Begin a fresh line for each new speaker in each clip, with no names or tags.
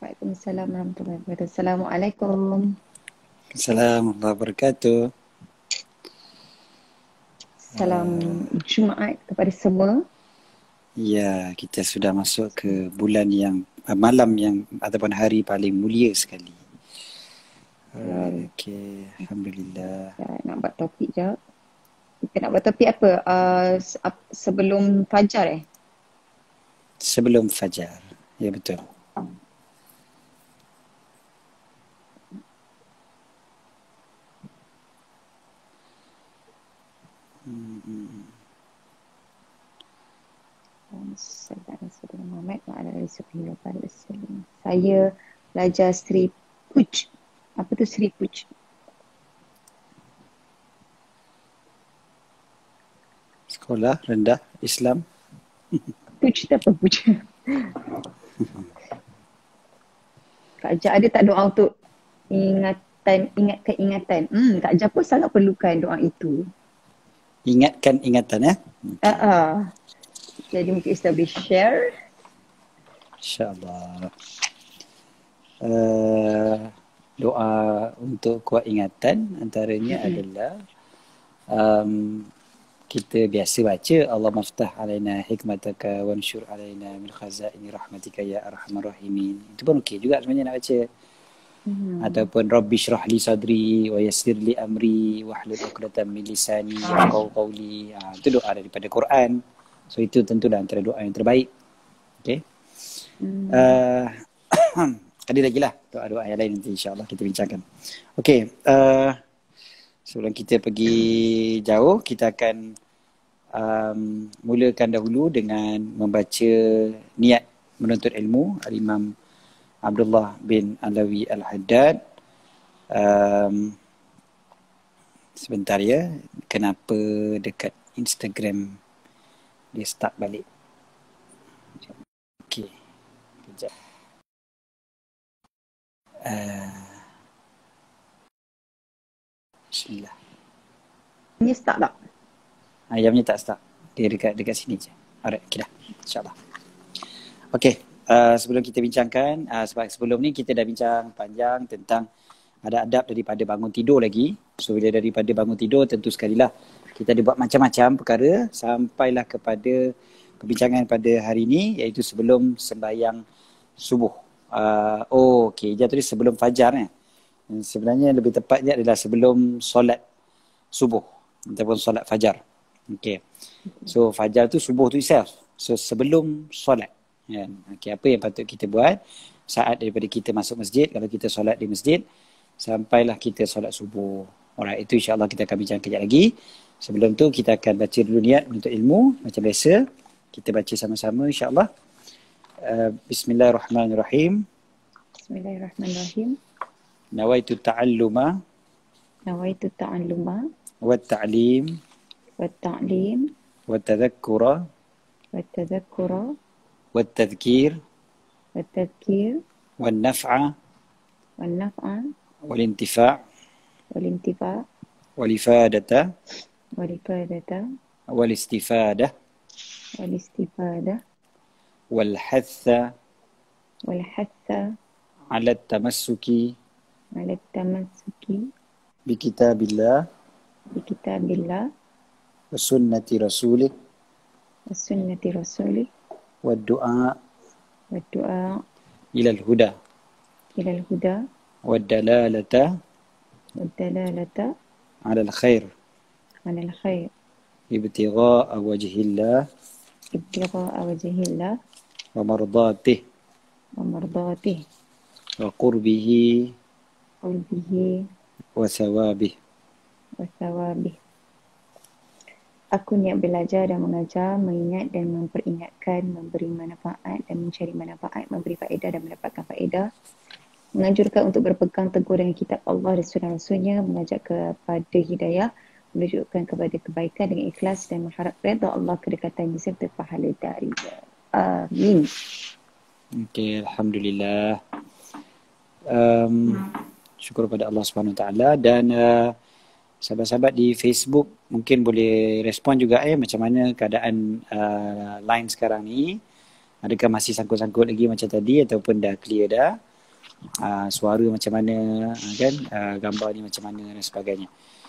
Waalaikumsalam warahmatullahi wabarakatuh. Assalamualaikum.
Assalamualaikum warahmatullahi wabarakatuh.
Salam Jumaat kepada semua.
Ya, kita sudah masuk ke bulan yang malam yang ataupun hari paling mulia sekali. Okey, alhamdulillah.
Nak buat topik je. Kita nak buat topik apa? Sebelum fajar
Sebelum fajar. Ya, betul.
Saya belajar Sri Puj. Apa tu Sri Puj?
Sekolah rendah Islam.
Puj tu apa Puj? Kak Jah ada tak doa untuk ingatkan ingatan? Kak Jah pun sangat perlukan doa itu.
Ingatkan ingatan ya.
Jadi mungkin kita boleh share.
InsyaAllah. Doa untuk kuat ingatan antaranya adalah kita biasa baca Allah maftah alaina hikmataka wansyur alaina min khazaini rahmatika ya arhamar rahimin. Itu pun okey juga sebenarnya nak baca. Ataupun rabbi shrah li sadri wa yassir li amri wahlul 'uqdatam min lisani yafqahu qawli. Itu doa daripada Quran. So itu tentulah antara doa yang terbaik. Okey. Ada lagi lah doa-doa yang lain nanti insya-Allah kita bincangkan. Okey, sebelum kita pergi jauh, kita akan mulakan dahulu dengan membaca niat menuntut ilmu Al-Imam Abdullah bin Alawi Al-Haddad. Sebentar ya, kenapa dekat Instagram dia start balik. Okey, kejap. Bismillah.
Ini start tak?
Yang punya tak start. Dia dekat sini je. Alright, okay dah. InsyaAllah. Okay, sebelum kita bincangkan, sebab sebelum ni kita dah bincang panjang tentang ada adab daripada bangun tidur lagi. So, bila daripada bangun tidur, tentu sekali lah kita ada buat macam-macam perkara sampailah kepada perbincangan pada hari ini, iaitu sebelum sembahyang subuh. Okay, dia tulis sebelum fajar ni. Sebenarnya lebih tepatnya adalah sebelum solat subuh ataupun solat fajar. Okay. So fajar tu subuh tu itself. So sebelum solat. Okay, apa yang patut kita buat saat daripada kita masuk masjid, kalau kita solat di masjid, sampailah kita solat subuh. Alright, itu insyaAllah kita akan bincang kejap lagi. Sebelum tu kita akan baca dulu niat untuk ilmu. Macam biasa, kita baca sama-sama insyaAllah. Bismillahirrahmanirrahim.
Bismillahirrahmanirrahim.
Nawaitu ta'alluma wa ta'lim wa tadhakkura wa tadhkir wa naf'a wal intifa' wal ifadata wal istifadah wal hatha ala tamassuki bi kitabillah wa sunnati rasulih wa du'a ila al-huda wa dalalata ala al-khair ibtigha'a wajhillah wa mardatih wa qurbihi wa thawabih.
Aku niat belajar dan mengajar, mengingat dan memperingatkan, memberi manfaat dan mencari manfaat, memberi faedah dan mendapatkan faedah, menganjurkan untuk berpegang teguh dengan kitab Allah dan sunnah Rasulnya, mengajak kepada hidayah, menunjukkan kepada kebaikan dengan ikhlas dan mengharap redha Allah, kedekatan serta pahala darinya. Amin.
Okay, alhamdulillah. Syukur kepada Allah Subhanahu Wa Taala. Dan sahabat-sahabat di Facebook mungkin boleh respon juga macam mana keadaan line sekarang ni. Adakah masih sangkut-sangkut lagi macam tadi ataupun dah clear dah? suara macam mana, kan, gambar ni macam mana dan sebagainya.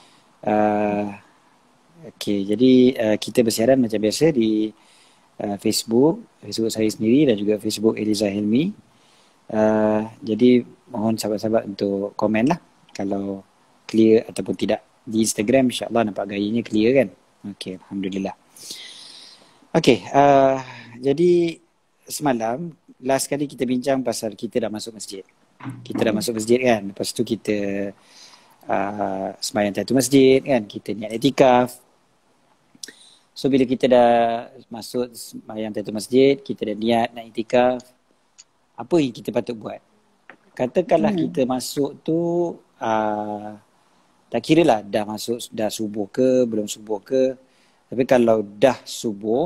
Okey, jadi kita bersiaran macam biasa di Facebook saya sendiri dan juga Facebook Eliza Hilmi. Jadi mohon sahabat-sahabat untuk komen lah kalau clear ataupun tidak. Di Instagram insyaAllah nampak gayanya clear kan. Okey, Alhamdulillah. Okey, jadi semalam last kali kita bincang pasal kita dah masuk masjid. Kita dah masuk masjid kan. Lepas tu kita sembahyang tahiyatul masjid kan. Kita niat iktikaf. So bila kita dah masuk sembahyang tahiyatul masjid, kita dah niat nak iktikaf, apa yang kita patut buat? Katakanlah kita masuk tu tak kira lah dah masuk, dah subuh ke, belum subuh ke. Tapi kalau dah subuh,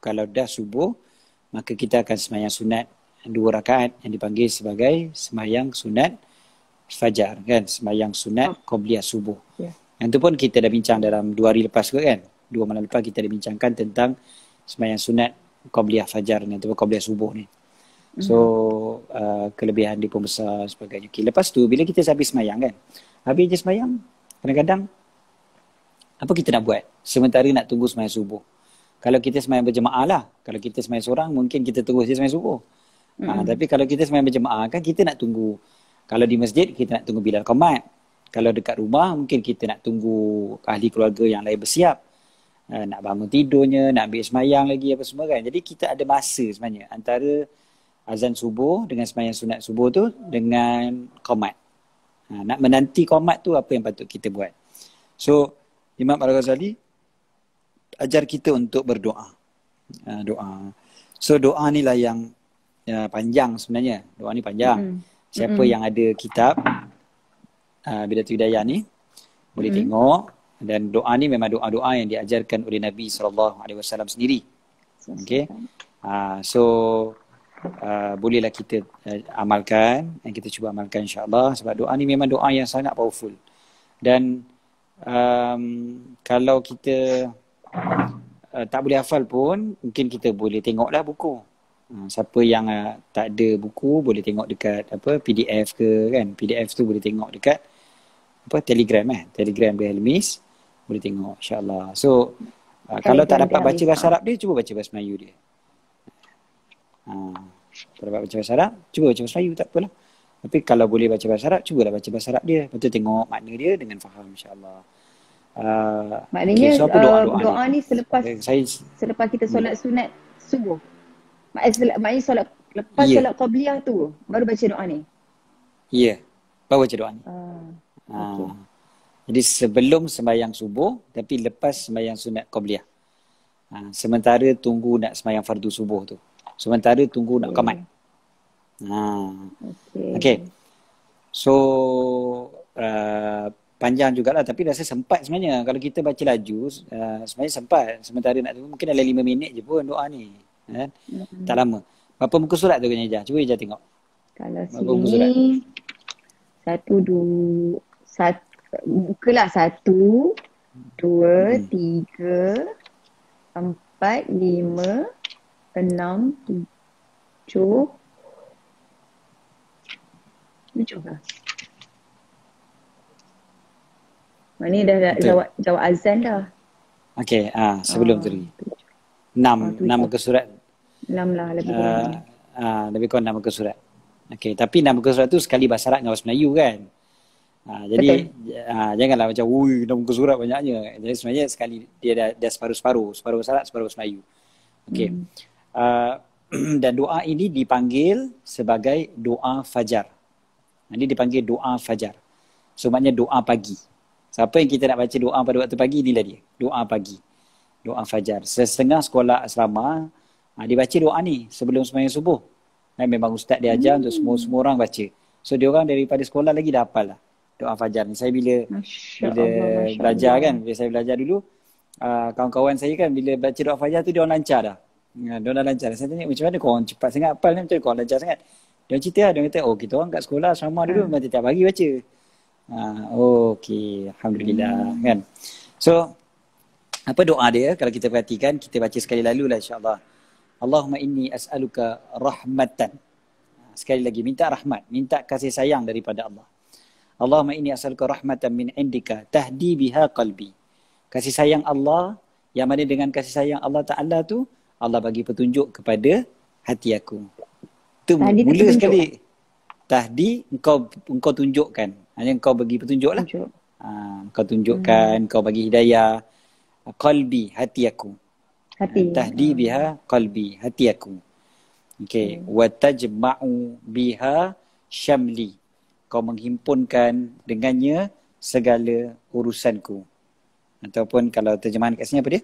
maka kita akan sembahyang sunat 2 rakaat yang dipanggil sebagai sembahyang sunat fajar kan, sembahyang sunat qabliyah subuh. Yang tu pun kita dah bincang dalam 2 hari lepas ke kan. 2 malam lepas kita dah bincangkan tentang sembahyang sunat qabliyah fajar ni ataupun qabliyah subuh ni. So kelebihan dia pun besar sebagainya. Okay, lepas tu bila kita habis sembahyang kan, habis je sembahyang, kadang-kadang apa kita nak buat sementara nak tunggu sembahyang subuh? Kalau kita sembahyang berjemaah lah. Kalau kita sembahyang seorang mungkin kita terus je sembahyang subuh. Tapi kalau kita sembahyang berjemaah kan kita nak tunggu. Kalau di masjid kita nak tunggu bilal qamat. Kalau dekat rumah mungkin kita nak tunggu ahli keluarga yang lain bersiap. Nak bangun tidurnya, nak ambil sembahyang lagi apa semua kan. Jadi kita ada masa sebenarnya antara azan subuh dengan sembahyang sunat subuh tu dengan qamat. Nak menanti qamat tu apa yang patut kita buat. So Imam Al-Ghazali ajar kita untuk berdoa. Doa. So doa ni lah yang panjang sebenarnya. Doa ni panjang. Siapa yang ada kitab Bidatul Hidayah ni boleh tengok. Dan doa ni memang doa-doa yang diajarkan oleh Nabi SAW sendiri. Okay. So bolehlah kita amalkan, dan kita cuba amalkan insyaAllah. Sebab doa ni memang doa yang sangat powerful. Dan kalau kita tak boleh hafal pun, mungkin kita boleh tengoklah buku. Siapa yang tak ada buku boleh tengok dekat PDF ke kan. PDF tu boleh tengok dekat Telegram Telegram Abdul Helmis, boleh tengok insyaAllah. So kalau tak dapat baca bahasa Arab dia, cuba baca bahasa Melayu dia. Tak dapat baca bahasa Arab, cuba baca bahasa Melayu, tak apalah. Tapi kalau boleh baca bahasa Arab, cubalah baca bahasa Arab dia. Lepas tu tengok makna dia dengan faham insyaAllah.
Maknanya
so
doa ni selepas kita solat sunat subuh. Maknanya lepas solat qabliyah tu baru baca doa ni.
Ya, baru baca doa ni.
Okay.
Jadi sebelum sembahyang subuh tapi lepas sembahyang sunat qabliyah. Sementara tunggu nak sembahyang fardu subuh tu. Sementara tunggu nak qamat. Okay. So panjang jugalah tapi rasa sempat sebenarnya. Kalau kita baca laju sebenarnya sempat. Sementara nak tunggu mungkin dalam 5 minit je pun doa ni. Tak lama. Berapa muka surat tu Ijah? Cuba Ijah tengok.
Kalau sini 1, 2, 1 bukalah 1, 2, 3, 4, 5, 6, 7 lah. Ni dah jawab azan dah.
Okey, sebelum tu 6 muka surat.
6 lah lebih kurang.
Lebih kurang 6 muka surat. Okey, tapi 6 muka surat tu sekali bahasa Arab dengan bahasa Melayu kan. Jadi janganlah macam 6 muka surat banyaknya. Jadi sebenarnya sekali dia dah separuh-separuh bahasa Arab, separuh bahasa Melayu. Okey. Dan doa ini dipanggil sebagai doa fajar. Ini dipanggil doa fajar. So maknanya doa pagi. Siapa yang kita nak baca doa pada waktu pagi, inilah dia. Doa pagi. Doa fajar. Setengah sekolah asrama, dia baca doa ni sebelum sembahyang subuh. Memang ustaz dia ajar untuk semua orang baca. So dia orang daripada sekolah lagi dah hafal lah doa fajar ni. Saya bila belajar kan, bila saya belajar dulu, kawan-kawan saya kan bila baca doa fajar tu dia orang lancar dah. Dia orang lancar. Saya tanya macam mana korang cepat sangat hafal ni, macam mana korang lancar sangat. Dia cerita, dia kata kita orang kat sekolah asrama dulu memang tiap hari baca. Okey, alhamdulillah kan. So apa doa dia kalau kita perhatikan, kita baca sekali lalu lah insya-Allah. Allahumma inni as'aluka rahmatan. Sekali lagi, minta rahmat, minta kasih sayang daripada Allah. Allahumma inni as'aluka rahmatan min indika tahdi biha qalbi. Kasih sayang Allah, yang mana dengan kasih sayang Allah Ta'ala tu, Allah bagi petunjuk kepada hati aku. Tu
Tahdi tu
mula
petunjuk.
sekali. Tahdi, engkau tunjukkan. Hanya engkau bagi petunjuk lah.
Tunjuk.
Kau tunjukkan, kau bagi hidayah. Qalbi, hati aku.
Hati.
Tahdi biha qalbi, hati aku. Okey, wa tajma'u biha syamli. Kau menghimpunkan dengannya segala urusanku. Ataupun kalau terjemahan kat sini apa dia?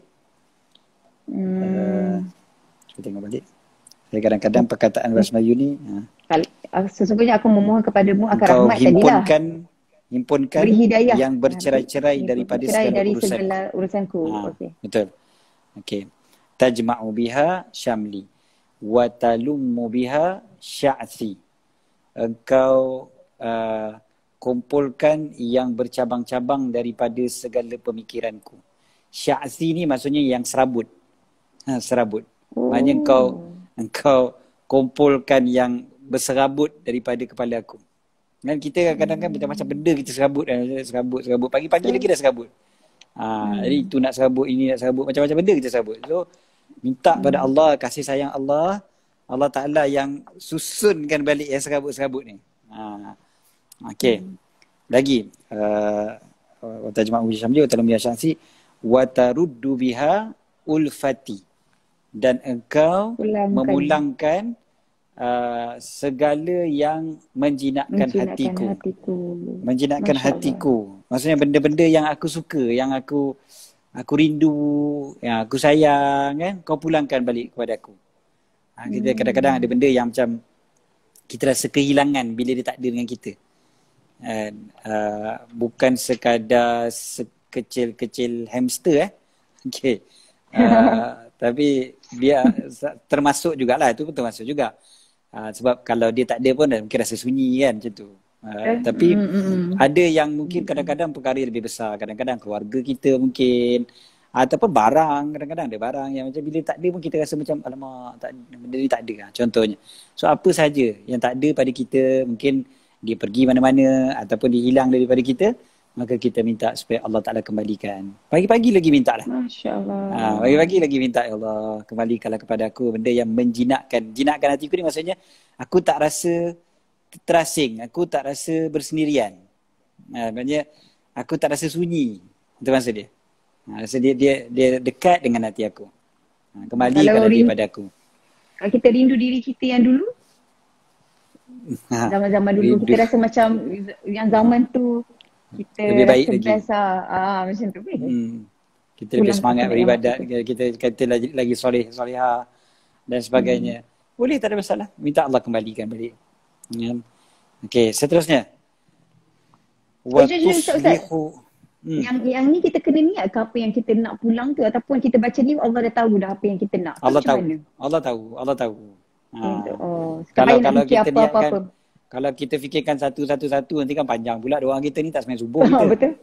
Cuba tengok balik. Saya kadang-kadang perkataan bahasa Melayu ni
Sesungguhnya aku memohon kepadamu akan
kau
rahmat tadilah.
himpunkan
Beri hidayah.
yang bercerai-cerai daripada
dari
segala
segala urusanku. Okey.
Betul. Okey. Tajma'u biha syamli wa talummu biha sya'thi. Engkau kumpulkan yang bercabang-cabang daripada segala pemikiranku. Sya'thi ni maksudnya yang serabut. Serabut. Maknanya engkau kumpulkan yang berserabut daripada kepala aku. Kan kita kadang-kadang macam benda kita serabut. Pagi-pagi lagi dah serabut. Jadi itu nak serabut, ini nak serabut, macam-macam benda kita serabut. So minta pada Allah, kasih sayang Allah, Allah Ta'ala yang susunkan balik yang serabut-serabut ni. Okey. Lagi wa tajma'u bi syamli wa talum bi syamsi wa taruddu biha ulfati. Dan engkau memulangkan segala yang menjinakkan hatiku. Menjinakkan hatiku. Maksudnya benda-benda yang aku suka, yang aku rindu, yang aku sayang, kan, kau pulangkan balik kepada aku. Kita kadang-kadang ada benda yang macam kita rasa kehilangan bila dia tak ada dengan kita. Bukan sekadar sekecil-kecil hamster okey. Tapi dia termasuk jugalah, itu pun termasuk juga. Sebab kalau dia tak ada pun mungkin rasa sunyi kan macam tu. Tapi ada yang mungkin kadang-kadang perkara lebih besar. Kadang-kadang keluarga kita mungkin. Ataupun barang. Kadang-kadang ada barang yang macam bila tak ada pun kita rasa macam alamak, benda ni tak ada. Contohnya. So apa saja yang tak ada pada kita, mungkin dia pergi mana-mana ataupun dia hilang daripada kita, maka kita minta supaya Allah Ta'ala kembalikan. Pagi-pagi lagi minta lah.
Masya Allah.
Pagi-pagi lagi minta, ya Allah, kembalikanlah kepada aku benda yang menjinakkan. Jinakkan hatiku ni maksudnya aku tak rasa terasing, aku tak rasa bersendirian. Maksudnya aku tak rasa sunyi. Itu maksud dia. Rasa dia dekat dengan hati aku. Kembalikanlah dia pada aku.
Kalau kita rindu diri kita yang dulu, zaman-zaman dulu kita rasa macam yang zaman tu kita
lebih baik lagi.
Macam tu.
Kita lebih semangat beribadat, kita lagi soleh-solehah dan sebagainya. Boleh, tak ada masalah. Minta Allah kembalikan balik. Okey, seterusnya. Wa tuslihu.
Yang ni kita kena niat ke apa yang kita nak pulang ke, ataupun kita baca ni Allah dah tahu dah apa yang kita nak.
Allah tahu.
Kalau kita niatkan,
kalau kita fikirkan satu-satu nanti kan panjang pula doa kita ni tak sembahyang subuh kita.
Betul.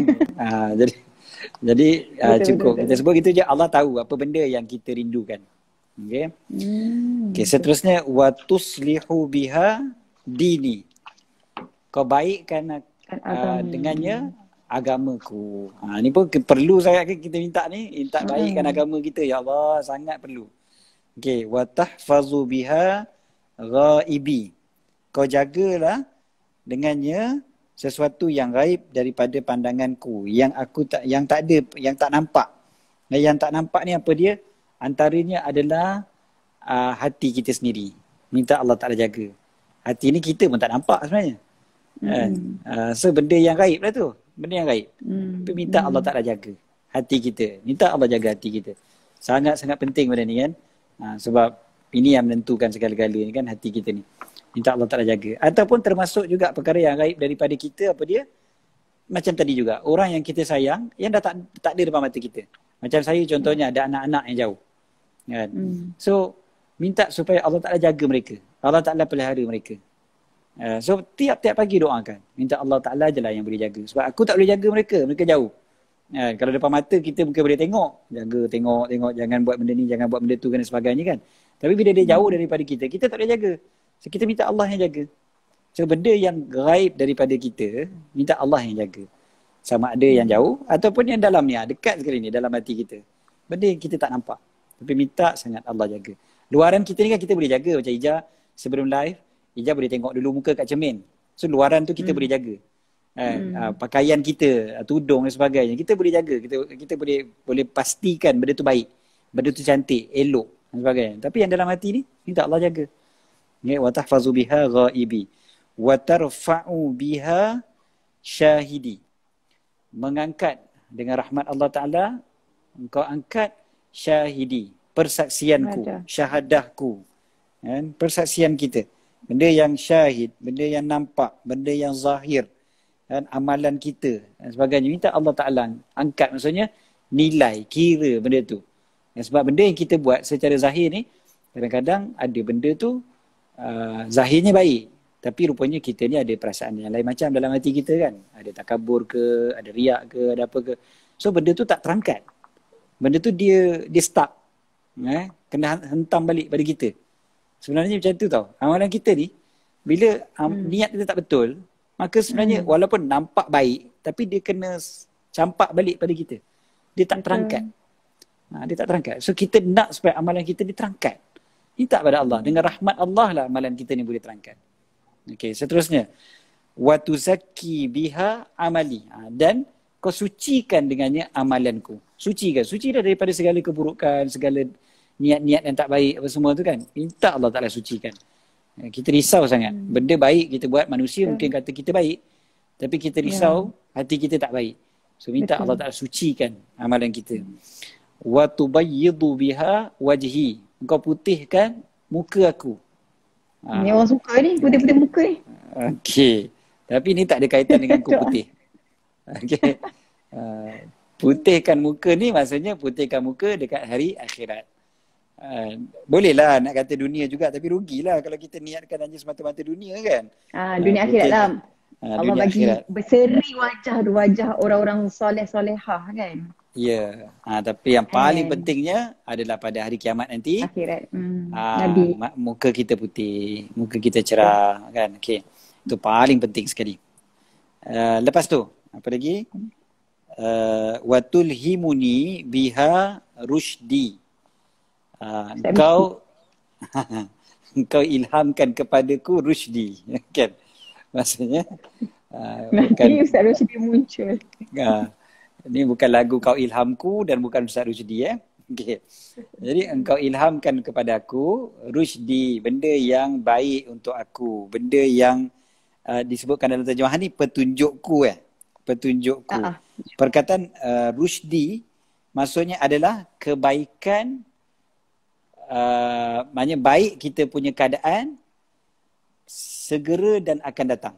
Jadi cukup.
Betul.
Kita sebut gitu je, Allah tahu apa benda yang kita rindukan. Okey. Okey, seterusnya wa tuslihu biha dini. Kau baikkan dengannya agamaku. Ni pun perlu sangat kita minta ni, minta baikkan agama kita, ya Allah, sangat perlu. Okey, wa tahfazu biha ghaibi. Kau jagalah dengannya sesuatu yang gaib daripada pandanganku, yang tak ada, yang tak nampak. Dan yang tak nampak ni apa dia? Antaranya adalah hati kita sendiri. Minta Allah Ta'ala jaga. Hati ni kita pun tak nampak sebenarnya. So benda yang gaib lah tu. Benda yang gaib. Tapi minta Allah Ta'ala jaga hati kita. Minta Allah jaga hati kita. Sangat-sangat penting benda ni kan. Sebab ini yang menentukan segala-galanya kan, hati kita ni. Minta Allah Ta'ala jaga. Ataupun termasuk juga perkara yang gaib daripada kita, apa dia? Macam tadi juga, orang yang kita sayang, yang dah tak ada depan mata kita. Macam saya contohnya, ada anak-anak yang jauh. Kan? So, minta supaya Allah Ta'ala jaga mereka. Allah Ta'ala pelihara mereka. So, tiap-tiap pagi doakan. Minta Allah Ta'ala je lah yang boleh jaga. Sebab aku tak boleh jaga mereka, mereka jauh. Kalau depan mata kita mungkin boleh tengok. Jaga, tengok, jangan buat benda ni, jangan buat benda tu dan sebagainya kan. Tapi bila dia jauh daripada kita, kita tak boleh jaga. So kita minta Allah yang jaga. So benda yang gaib daripada kita, minta Allah yang jaga. Sama ada yang jauh ataupun yang dalam ni, dekat sekali ni dalam hati kita. Benda yang kita tak nampak. Tapi minta sangat Allah jaga. Luaran kita ni kan kita boleh jaga. Macam Ija sebelum live, Ija boleh tengok dulu muka kat cermin. So luaran tu kita boleh jaga. Pakaian kita, tudung dan sebagainya, kita boleh jaga. Kita boleh pastikan benda tu baik. Benda tu cantik, elok dan sebagainya. Tapi yang dalam hati ni, minta Allah jaga. Wa tahfazu biha ghaibi wa tarfa'u biha syahidi. Mengangkat dengan rahmat Allah Ta'ala, engkau angkat syahidi, persaksianku, syahadahku, kan? Persaksian kita, benda yang syahid, benda yang nampak, benda yang zahir, kan? Amalan kita dan sebagainya, minta Allah Ta'ala angkat. Maksudnya nilai, kira benda tu. Sebab benda yang kita buat secara zahir ni, kadang-kadang ada benda tu zahirnya baik, tapi rupanya kita ni ada perasaan yang lain macam dalam hati kita kan. Ada takabur ke, ada riak ke, ada apa ke. So benda tu tak terangkat. Benda tu dia stuck. Kena hentam balik pada kita. Sebenarnya macam tu tau. Amalan kita ni, bila niat kita tak betul, maka sebenarnya walaupun nampak baik, tapi dia kena campak balik pada kita. Dia tak terangkat. Dia tak terangkat. So kita nak supaya amalan kita diterangkat. Minta pada Allah. Dengan rahmat Allah lah amalan kita ni boleh terangkat. Okey, seterusnya. Wa tuzakki biha amali. Dan kau sucikan dengannya amalanku. Sucikan. Suci dah daripada segala keburukan, segala niat-niat yang tak baik apa semua tu kan. Minta Allah Ta'ala sucikan. Kita risau sangat. Benda baik kita buat, manusia mungkin kata kita baik, tapi kita risau hati kita tak baik. So minta Allah Ta'ala sucikan amalan kita. Wa tubayyidu biha wajhi. Engkau putihkan muka aku.
Ni orang suka ni, putih-putih muka ni.
Okey. Tapi ni tak ada kaitan dengan aku putih. Okey. Putihkan muka ni maksudnya putihkan muka dekat hari akhirat. Bolehlah nak kata dunia juga, tapi rugilah kalau kita niatkan hanya semata-mata dunia kan.
Dunia akhirat lah. Allah bagi
akhirat.
berseri wajah orang-orang soleh-solehah kan.
Ya. Tapi yang paling pentingnya adalah pada hari kiamat nanti.
Akhirat. Nabi.
Muka kita putih, muka kita cerah kan. Okey. Itu paling penting sekali. Lepas tu, apa lagi? Wa tulhimuni biha rusydi. Engkau ilhamkan kepadaku rusydi. Kan? Maksudnya
Nanti Ustaz Rusydi muncul.
Ini bukan lagu Kau Ilhamku dan bukan Ustaz Rusydi Okay. Jadi engkau ilhamkan kepada aku rusydi, benda yang baik untuk aku, benda yang disebutkan dalam terjemahan ni petunjukku petunjukku. Perkataan rusydi maksudnya adalah kebaikan, maknanya baik kita punya keadaan segera dan akan datang.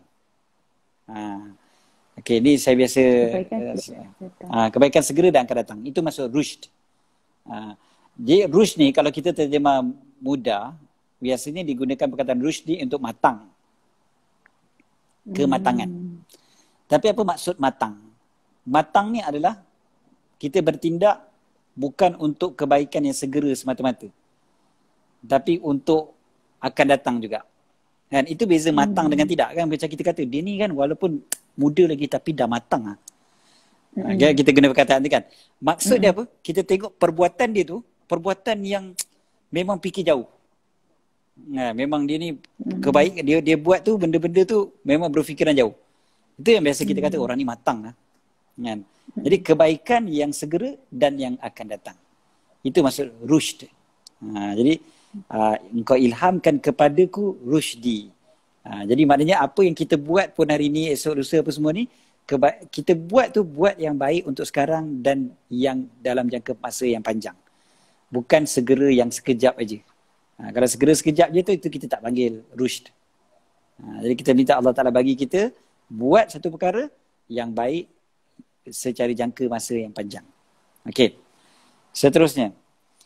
Okey, ni saya biasa kebaikan segera dan akan datang. Itu maksud rusyd. Jadi rusyd ni kalau kita terjemah mudah, biasanya digunakan perkataan rusyd ni untuk matang. Kematangan. Tapi apa maksud matang? Matang ni adalah kita bertindak bukan untuk kebaikan yang segera semata-mata, tapi untuk akan datang juga. Kan itu beza matang dengan tidak kan. Macam kita kata dia ni kan walaupun muda lagi tapi dah matang kita guna perkataan tu kan. Maksud dia apa? Kita tengok perbuatan dia tu, perbuatan yang memang fikir jauh. Memang dia ni kebaikan dia buat tu, benda-benda tu memang berfikiran jauh. Itu yang biasa kita kata orang ni matang kan. Jadi kebaikan yang segera dan yang akan datang. Itu maksud rusyd. Jadi engkau ilhamkan kepadaku rusydi. Jadi maknanya apa yang kita buat pun hari ni, esok lusa apa semua ni, kita buat tu buat yang baik untuk sekarang dan yang dalam jangka masa yang panjang. Bukan segera yang sekejap aja. Kalau segera sekejap je tu, itu kita tak panggil rusyd. Jadi kita minta Allah Ta'ala bagi kita buat satu perkara yang baik secara jangka masa yang panjang. Okey. Seterusnya.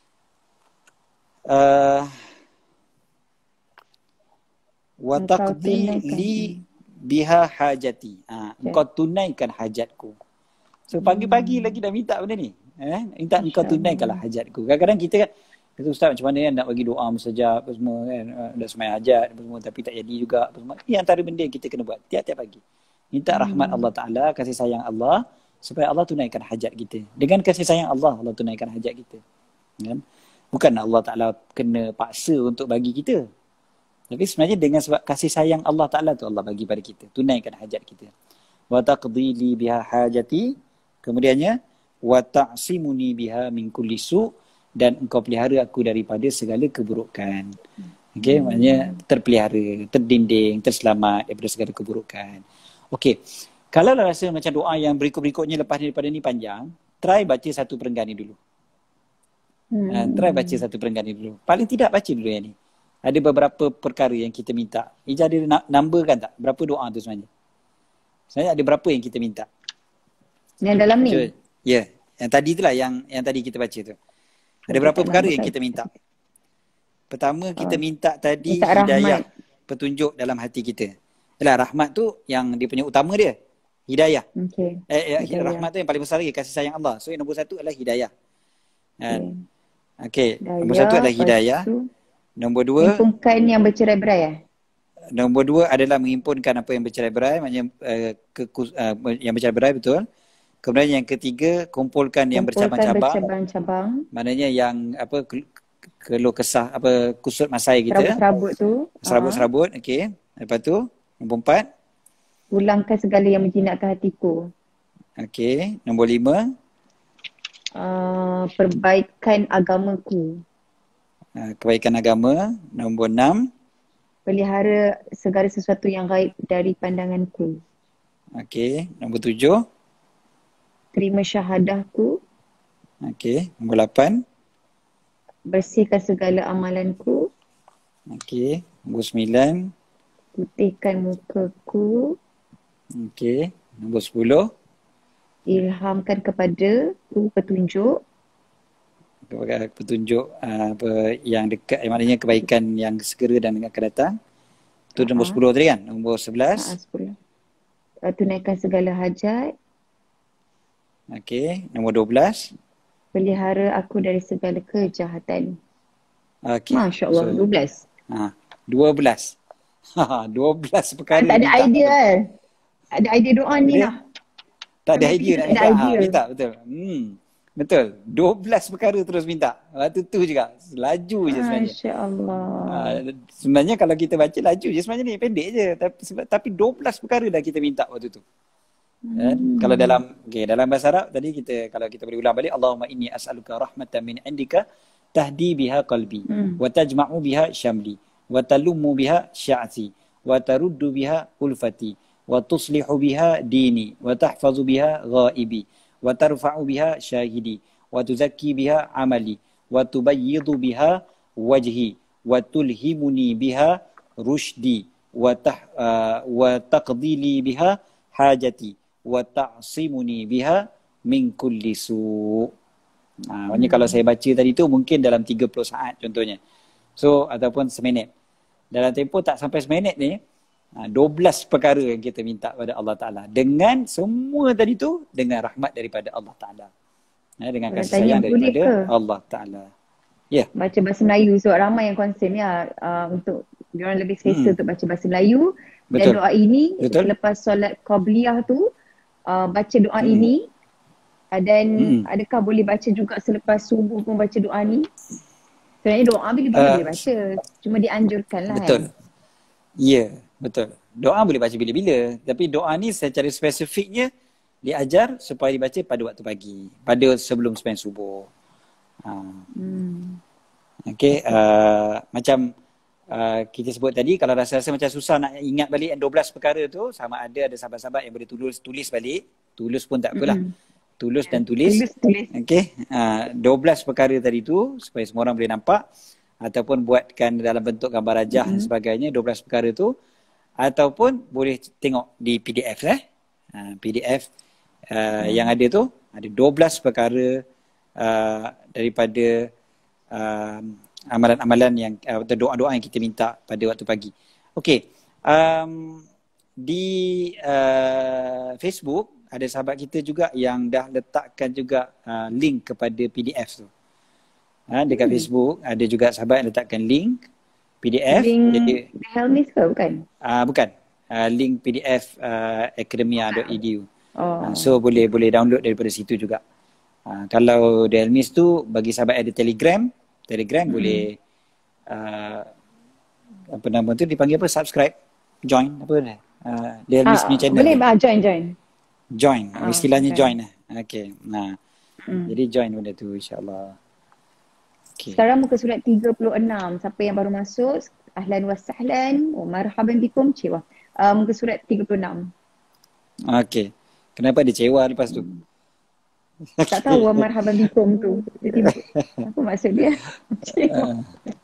Wa taqdi li biha hajati. Engkau tunaikan hajatku. So pagi-pagi lagi dah minta benda ni. Minta engkau tunaikanlah hajatku. Kadang-kadang kita Kata Ustaz macam mana kan nak bagi doa mustajab apa semua kan, nak sembahyang hajat apa semua tapi tak jadi juga apa semua. Ini antara benda yang kita kena buat tiap-tiap pagi. Minta rahmat Allah Ta'ala, kasih sayang Allah supaya Allah tunaikan hajat kita. Dengan kasih sayang Allah, Allah tunaikan hajat kita. Kan? Bukan Allah Ta'ala kena paksa untuk bagi kita. Tapi sebenarnya dengan sebab kasih sayang Allah Ta'ala tu Allah bagi pada kita. Tunaikan hajat kita. Wa taqdi li biha hajati. Kemudiannya wa ta'simuni biha min kulli su, dan engkau pelihara aku daripada segala keburukan. Okey, maknanya terpelihara, terdinding, terselamat daripada segala keburukan. Okey. Kalau rasa macam doa yang berikut-berikutnya lepas daripada ni panjang, try baca satu perenggan ni dulu. Try baca satu perenggan ni dulu. Paling tidak baca dulu yang ni. Ada beberapa perkara yang kita minta. Ija ada number kan tak? Berapa doa tu sebenarnya? Sebenarnya ada berapa yang kita minta?
Yang dalam ni?
Ya, yang tadi itulah yang tadi kita baca tu. Ada berapa perkara yang kita minta? Pertama kita minta tadi minta hidayah, petunjuk dalam hati kita. Yalah, rahmat tu yang dia punya utama dia. Hidayah. Okay. Hidayah. Rahmat tu yang paling besar lagi, kasih sayang Allah. So yang nombor satu adalah hidayah. Okay. Nombor satu adalah hidayah. Nombor dua,
menghimpunkan yang bercerai-berai.
Nombor dua adalah menghimpunkan apa yang bercerai-berai, maknanya yang bercerai-berai, betul. Kemudian yang ketiga, kumpulkan yang bercabang-cabang. Maknanya yang apa keluh kesah, apa kusut masai kita.
Serabut-serabut tu.
Serabut-serabut, okey. Lepas tu, nombor 4.
Ulangkan segala yang menjinakkan hatiku.
Okey. Nombor 5.
Perbaikan agamaku.
Kebaikan agama. Nombor 6.
Pelihara segala sesuatu yang gaib dari pandanganku.
Okey. Nombor 7.
Terima syahadahku.
Okey. Nombor 8.
Bersihkan segala amalanku.
Okey. Nombor 9.
Putihkan mukaku.
Okey. Nombor 10.
Ilhamkan kepadaku petunjuk.
Petunjuk apa yang dekat, maknanya kebaikan yang segera dan akan datang. Itu nombor 10 tadi kan? Nombor 11.
10. Tunaikan segala hajat.
Okey. Nombor 12.
Pelihara aku dari segala kejahatan.
Okey.
Masya Allah, 12.
12. 12 perkara.
Tak ada idea kan? Ada idea doa ni lah.
Tak ada idea nak minta. Minta, betul. Betul. 12 perkara terus minta. Waktu tu juga. Laju je sebenarnya.
Masya Allah.
Sebenarnya kalau kita baca laju je sebenarnya ni. Pendek je. Tapi 12 perkara dah kita minta waktu tu. Kalau dalam bahasa Arab tadi kalau kita boleh ulang balik, Allahumma inni as'aluka rahmatan min indika tahdi biha qalbi wa tajma'u biha syamli wa talummu biha sya'ati wa taruddu biha ulfati wa tuslihu biha dini wa tahfazu biha ghaibi wa tarfa'u biha syahidi wa tuzakki biha amali wa tubayyidu biha wajhi wa tulhimuni biha rushdi wa taqdi li biha hajati wa ta'simuni biha min kulli su'. Maknanya kalau saya baca tadi tu mungkin dalam 30 saat contohnya. So ataupun seminit. Dalam tempoh tak sampai seminit ni 12 perkara yang kita minta pada Allah Ta'ala. Dengan semua tadi tu dengan rahmat daripada Allah Ta'ala. Dengan kasih sayang daripada Allah Ta'ala. Ya.
Baca bahasa Melayu. Sebab ramai yang concern ya untuk diorang lebih selesa untuk baca bahasa Melayu.
Betul.
Dan doa ini selepas solat Qabliyah tu baca doa ini dan adakah boleh baca juga selepas subuh pun baca doa ni? Sebenarnya doa bila-bila boleh baca, cuma dianjurkan lah.
Betul. Ya, betul. Doa boleh baca bila-bila, tapi doa ni secara spesifiknya diajar supaya dibaca pada waktu pagi, pada sebelum sembahyang subuh. Okey, macam kita sebut tadi, kalau rasa-rasa macam susah nak ingat balik yang 12 perkara tu, sama ada sahabat-sahabat yang boleh tulis balik. Tulis pun tak apalah. Tulis dan tulis. Okey, 12 perkara tadi tu supaya semua orang boleh nampak, ataupun buatkan dalam bentuk gambar rajah dan sebagainya 12 perkara tu, ataupun boleh tengok di PDF PDF yang ada tu ada 12 perkara daripada amalan-amalan yang doa-doa yang kita minta pada waktu pagi. Okey. Di Facebook ada sahabat kita juga yang dah letakkan juga link kepada PDF tu. Dekat Facebook ada juga sahabat yang letakkan link PDF.
Link
Jadi
Helmis ke bukan?
bukan. Link PDF academia.edu.
Oh.
So boleh download daripada situ juga. Kalau Delmis tu bagi sahabat ada Telegram boleh apa nama tu dipanggil apa, subscribe, join apa dah. Delmis punya channel.
Boleh join.
Istilahnya
Okay.
join lah. Okey. Jadi join benda tu insya-Allah. Okay.
Sekarang muka surat 36. Siapa yang baru masuk, ahlan wa sahlan wa marhaban bikum cewa. Muka surat 36.
Okey. Kenapa dia cewa lepas tu?
Tak tahu wa marhaban bikum tu. Tiba-tiba. Apa maksud dia? Cewa.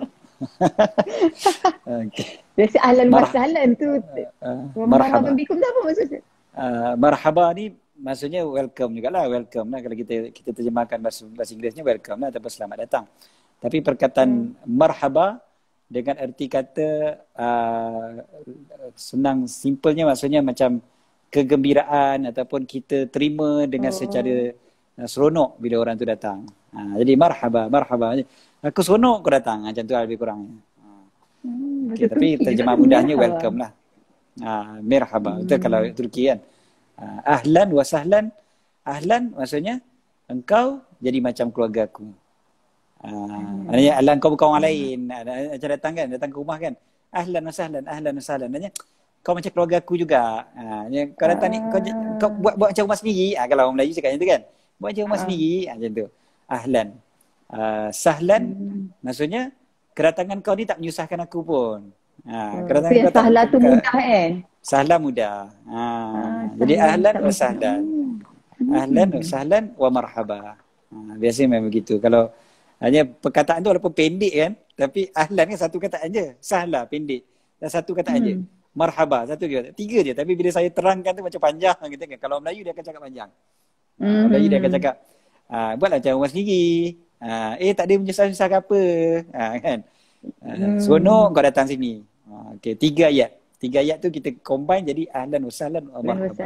Okey.
Biasa ahlan wa sahlan tu. Wa
Marhaba.
marhaban bikum tu apa maksudnya?
Marhaba ni maksudnya welcome jugalah, welcome lah kalau kita terjemahkan bahasa Inggerisnya welcome lah ataupun selamat datang. Tapi perkataan marhaba dengan erti kata senang, simpelnya maksudnya macam kegembiraan ataupun kita terima dengan secara seronok bila orang tu datang. Jadi marhaba. Aku seronok kau datang, macam tu lebih kurang. Okay, tapi terjemah mudahnya welcome lah. Merhaba. Itu kalau Turki kan. Ahlan wa sahlan. Ahlan maksudnya engkau jadi macam keluarga aku. Maknanya ahlan kau bukan orang lain. Macam datang ke rumah kan. Ahlan wa sahlan. Maknanya kau macam keluarga aku juga. Kau datang ni kau buat macam rumah sendiri. Kalau orang Melayu cakap macam tu kan. Buat macam rumah sendiri. Macam tu. Ahlan. Sahlan maksudnya kedatangan kau ni tak menyusahkan aku pun.
Kedatangan kau sahlan tu mudah kan?
Sahlan mudah. Jadi ahlan wa sahlan. Ahlan wa sahlan wa marhaba. Biasanya memang begitu. Kalau hanya perkataan tu walaupun pendek kan, tapi ahlan kan satu kataan je. Sahla pendek. Dan satu kataan je. Marhaba satu je. Tiga je. Tapi bila saya terangkan tu macam panjang gitu kan. Kalau Melayu dia akan cakap panjang. Melayu dia akan cakap buatlah macam rumah sendiri. Tak ada menyusah-susah ke apa. Kan. Seronok kau datang sini. Okey, 3 ayat. 3 ayat tu kita combine jadi ahlan wa sahlan wa marhaban.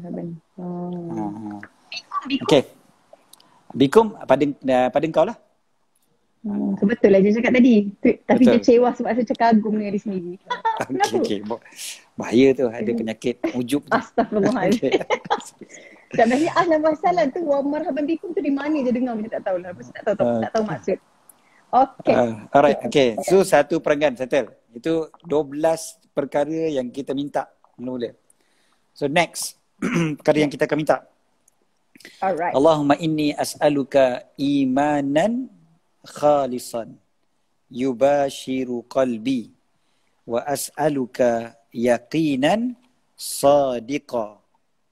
Okey. Bikum pada engkau lah.
Betul lah dia cakap tadi. Tapi betul. Dia cewa sebab saya kagum dengan diri sendiri.
Okey. Bahaya tu ada penyakit ujub tu.
Astaghfirullahaladzim. Sebenarnya ahlan wa sahlan tu wa marhaban bikum tu di mana je dengar macam tak tahulah. Tak tahu maksud. Okey.
Alright. Okey. So satu perenggan settle. Itu 12 perkara yang kita minta mula-mula. So next perkara yang kita akan minta.
Alright.
Allahumma inni as'aluka imanan khalisan yubashiru qalbi wa as'aluka yaqinan sadiqa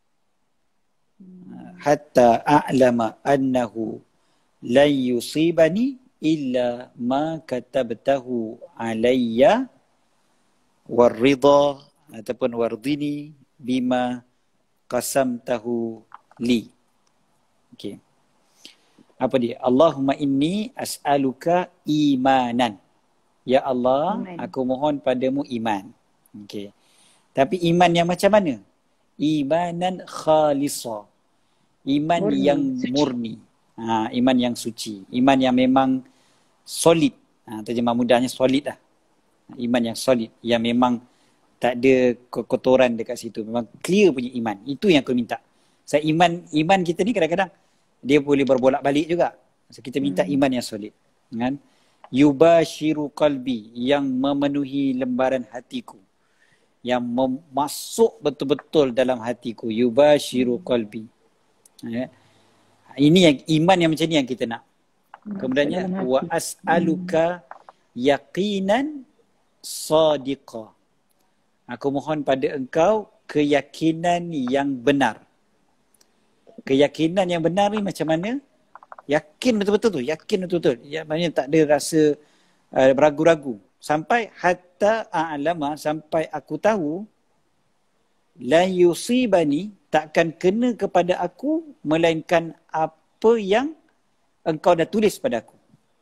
hatta a'lama annahu lan yusibani illa ma katabtahu alayya warridha ataupun wardini bima qasamtahu li. Okey. Apa dia? Allahumma inni as'aluka imanan. Ya Allah, aku mohon padamu iman. Okey. Tapi iman yang macam mana? Imanan khalisa. Iman yang murni. Iman yang suci. Iman yang memang solid. Terjemah mudahnya solid lah. Iman yang solid. Yang memang tak ada kotoran dekat situ. Memang clear punya iman. Itu yang aku minta. Saya iman kita ni kadang-kadang dia boleh berbolak-balik juga. So, kita minta iman yang solid. Kan? Yubashiru qalbi, yang memenuhi lembaran hatiku. Yang masuk betul-betul dalam hatiku. Yubashiru qalbi. Ini yang iman yang macam ni yang kita nak. Kemudiannya wa as'aluka yaqinan sadiqa. Aku mohon pada engkau keyakinan yang benar. Keyakinan yang benar ni macam mana? Yakin betul-betul tu. Yakin betul-betul. Ya, maknanya tak ada rasa ragu-ragu. Sampai hatta a'lama, sampai aku tahu la yusibani, takkan kena kepada aku melainkan apa yang engkau dah tulis pada aku.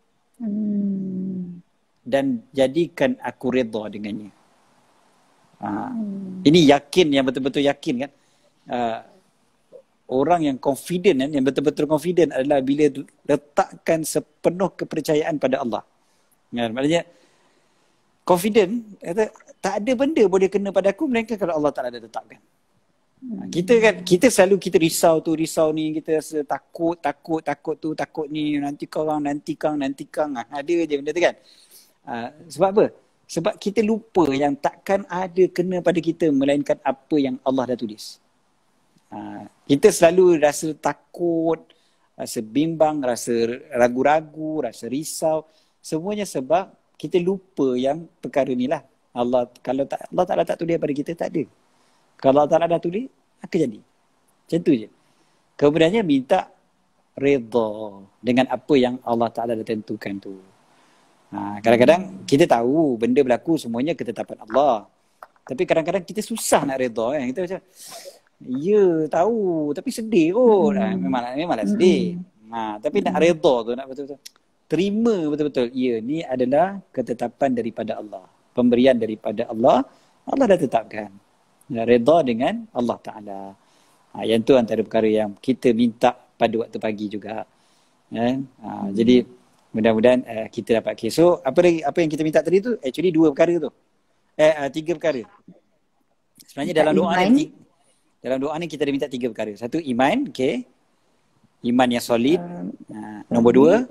Dan jadikan aku redha dengannya. Ini yakin yang betul-betul yakin kan. orang yang confident kan, yang betul-betul confident adalah bila letakkan sepenuh kepercayaan pada Allah. Kan? Maknanya confident, kata, tak ada benda boleh kena pada aku melainkan kalau Allah Ta'ala dah letakkan. Kita selalu kita risau tu, risau ni, kita rasa takut tu, takut ni, nanti kang. Ada je benda tu kan. Sebab apa? Sebab kita lupa yang takkan ada kena pada kita melainkan apa yang Allah dah tulis. Kita selalu rasa takut, rasa bimbang, rasa ragu-ragu, rasa risau. Semuanya sebab kita lupa yang perkara ni lah. Allah Ta'ala tak tulis pada kita, tak ada. Kalau Allah Ta'ala dah tulis, akan jadi. Macam tu je. Kemudiannya minta redha dengan apa yang Allah Ta'ala dah tentukan tu. Kadang-kadang kita tahu benda berlaku semuanya ketetapan Allah. Tapi kadang-kadang kita susah nak redha kan. Kita macam, ya tahu tapi sedih kot. Memanglah sedih. Tapi nak redha tu, nak betul-betul terima betul-betul. Ya, ni adalah ketetapan daripada Allah. Pemberian daripada Allah. Allah dah tetapkan. Redha dengan Allah Ta'ala. Yang tu antara perkara yang kita minta pada waktu pagi juga. Jadi mudah-mudahan kita dapat. Okay. So apa yang kita minta tadi tu actually 2 perkara tu. 3 perkara. Sebenarnya dalam doa ni kita ada minta 3 perkara. Satu, iman, okay. Iman yang solid. Nombor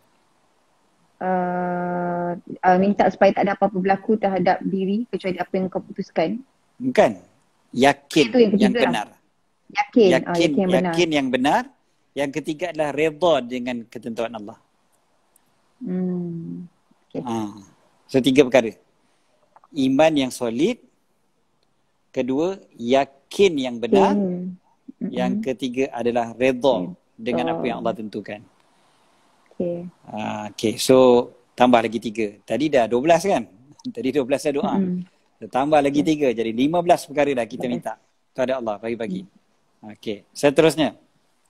2,
minta supaya tak ada apa-apa berlaku terhadap diri kecuali apa yang kau putuskan.
Bukan. Yakin yang benar. Yakin yang benar. Yang ketiga adalah redha dengan ketentuan Allah.
Okay.
So 3 perkara. Iman yang solid. Kedua, yakin yang benar. Yang ketiga adalah redha dengan apa yang Allah tentukan. Okay. So tambah lagi 3. Tadi dah 12 kan? Tadi 12 dah doa. Tambah lagi 3. Jadi 15 perkara dah kita minta kepada Allah pagi-pagi. Okay. Seterusnya.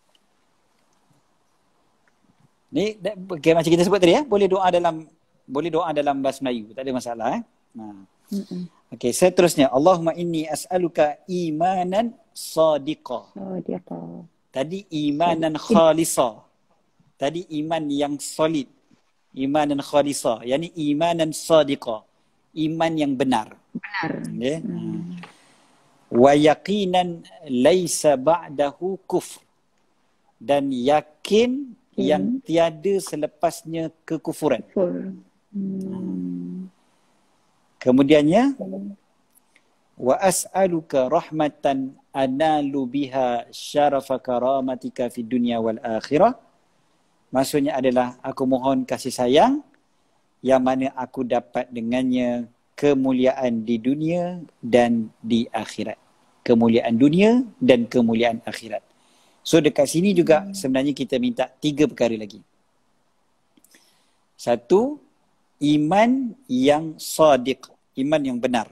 Ni okay, macam kita sebut tadi boleh doa dalam bahasa Melayu. Tak ada masalah Okay, seterusnya. Allahumma inni as'aluka imanan sadiqa. Tadi imanan khalisa. Tadi iman yang solid. Imanan khalisa. Yani imanan sadiqa. Iman yang benar. Okay. Wa yaqinan laisa ba'dahu kufr. Dan yakin yang tiada selepasnya kekufuran. Kemudiannya wa as'aluka rahmatan analu biha syarafa karamatika fid dunya wal akhirah. Maksudnya adalah aku mohon kasih sayang yang mana aku dapat dengannya kemuliaan di dunia dan di akhirat. Kemuliaan dunia dan kemuliaan akhirat. So dekat sini juga sebenarnya kita minta 3 perkara lagi. Satu, iman yang sadiq, iman yang benar.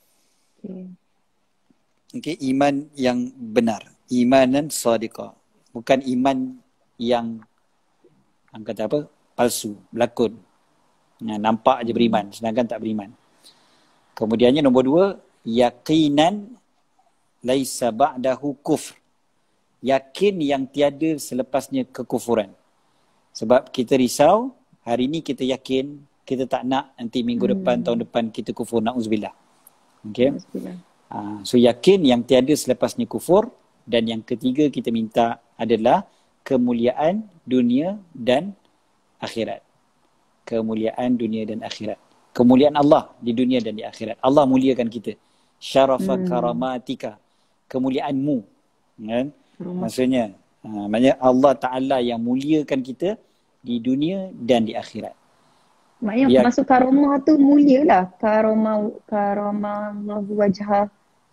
Okay, iman yang benar. Imanan sadiqah. Bukan iman yang kata apa? Palsu, berlakon. Nampak je beriman, sedangkan tak beriman. Kemudiannya nombor 2, yaqinan laisa ba'dahu kufr. Yakin yang tiada selepasnya kekufuran. Sebab kita risau, hari ni kita yakin, kita tak nak nanti minggu depan, tahun depan kita kufur, na'uzubillah. Okay. So yakin yang tiada selepasnya kufur. Dan yang ketiga kita minta adalah kemuliaan dunia dan akhirat. Kemuliaan dunia dan akhirat. Kemuliaan Allah di dunia dan di akhirat. Allah muliakan kita. Syarafa karamatika. Kemuliaanmu. Kan? Maksudnya Allah Ta'ala yang muliakan kita di dunia dan di akhirat.
Maknanya masuk karamah tu mulia lah. Karamah wajah.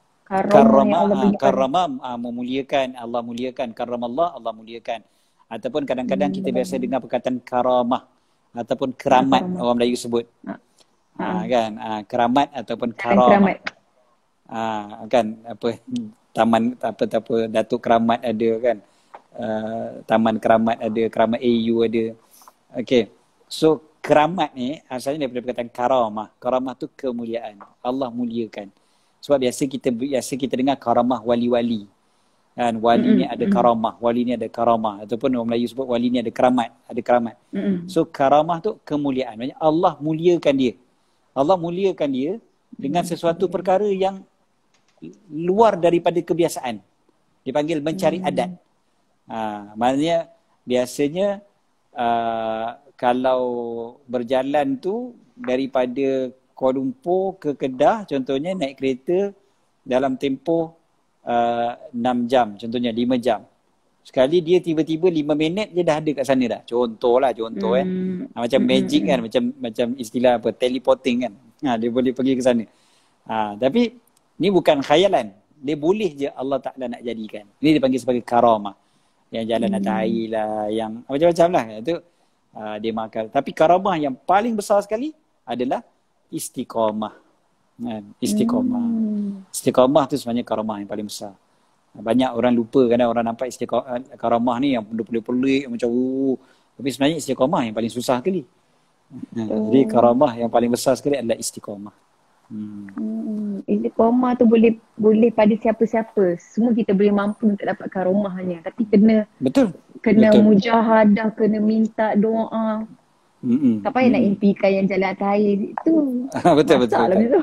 Karamah memuliakan. Allah muliakan. Karamallah, Allah muliakan. Ataupun kadang-kadang kita biasa dengar perkataan karamah. Ataupun keramat, orang Melayu sebut. Kan? Keramat ataupun karamah. Kan? Taman apa Datuk Keramat ada kan. Taman Keramat ada, Keramat AU ada. Okay. So keramat ni asalnya daripada perkataan karamah. Karamah tu kemuliaan. Allah muliakan. Sebab biasa kita dengar karamah wali-wali. Kan wali ni ada karamah, wali ni ada karamah, ataupun orang Melayu sebut wali ni ada keramat, ada keramat. So karamah tu kemuliaan. Maksudnya Allah muliakan dia. Allah muliakan dia dengan sesuatu perkara yang luar daripada kebiasaan. Dipanggil mencari adat. Maknanya biasanya kalau berjalan tu daripada Kuala Lumpur ke Kedah contohnya naik kereta dalam tempoh 6 jam, contohnya 5 jam. Sekali dia tiba-tiba 5 minit je dah ada kat sana dah. Contoh kan. Macam magic kan, macam istilah apa, teleporting kan. Dia boleh pergi ke sana. Tapi ni bukan khayalan. Dia boleh je Allah Ta'ala nak jadikan. Ini dipanggil sebagai karamah. Yang jalan atas air lah, yang macam-macam lah. Itu dia makan. Tapi karamah yang paling besar sekali adalah istiqamah. Istiqamah. Istiqamah tu sebenarnya karamah yang paling besar. Banyak orang lupa, kadang orang nampak karamah ni yang pelik-pelik macam tapi sebenarnya istiqamah yang paling susah sekali. Jadi karamah yang paling besar sekali adalah istiqamah.
Istiqamah tu boleh pada siapa-siapa. Semua kita boleh mampu untuk dapat karamahnya. Tapi kena mujahadah, kena minta doa. Tak payah nak impikan yang jalan atas air itu.
Betul.
Itu.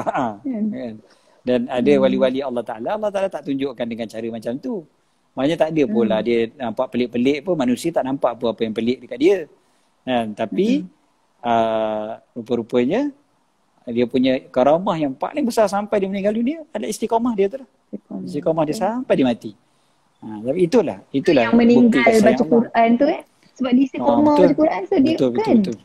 Dan ada wali-wali Allah Ta'ala tak tunjukkan dengan cara macam tu. Maknanya tak ada pula dia nampak pelik-pelik pun, manusia tak nampak apa yang pelik dekat dia. Tapi rupa-rupanya dia punya karamah yang paling besar sampai dia meninggal dunia adalah istiqamah dia tu. Istiqamah dia sampai dia mati. Tapi itulah
yang meninggal baca Quran tu kan. Sebab dia istiqamah baca Quran so dia kan.
Betul.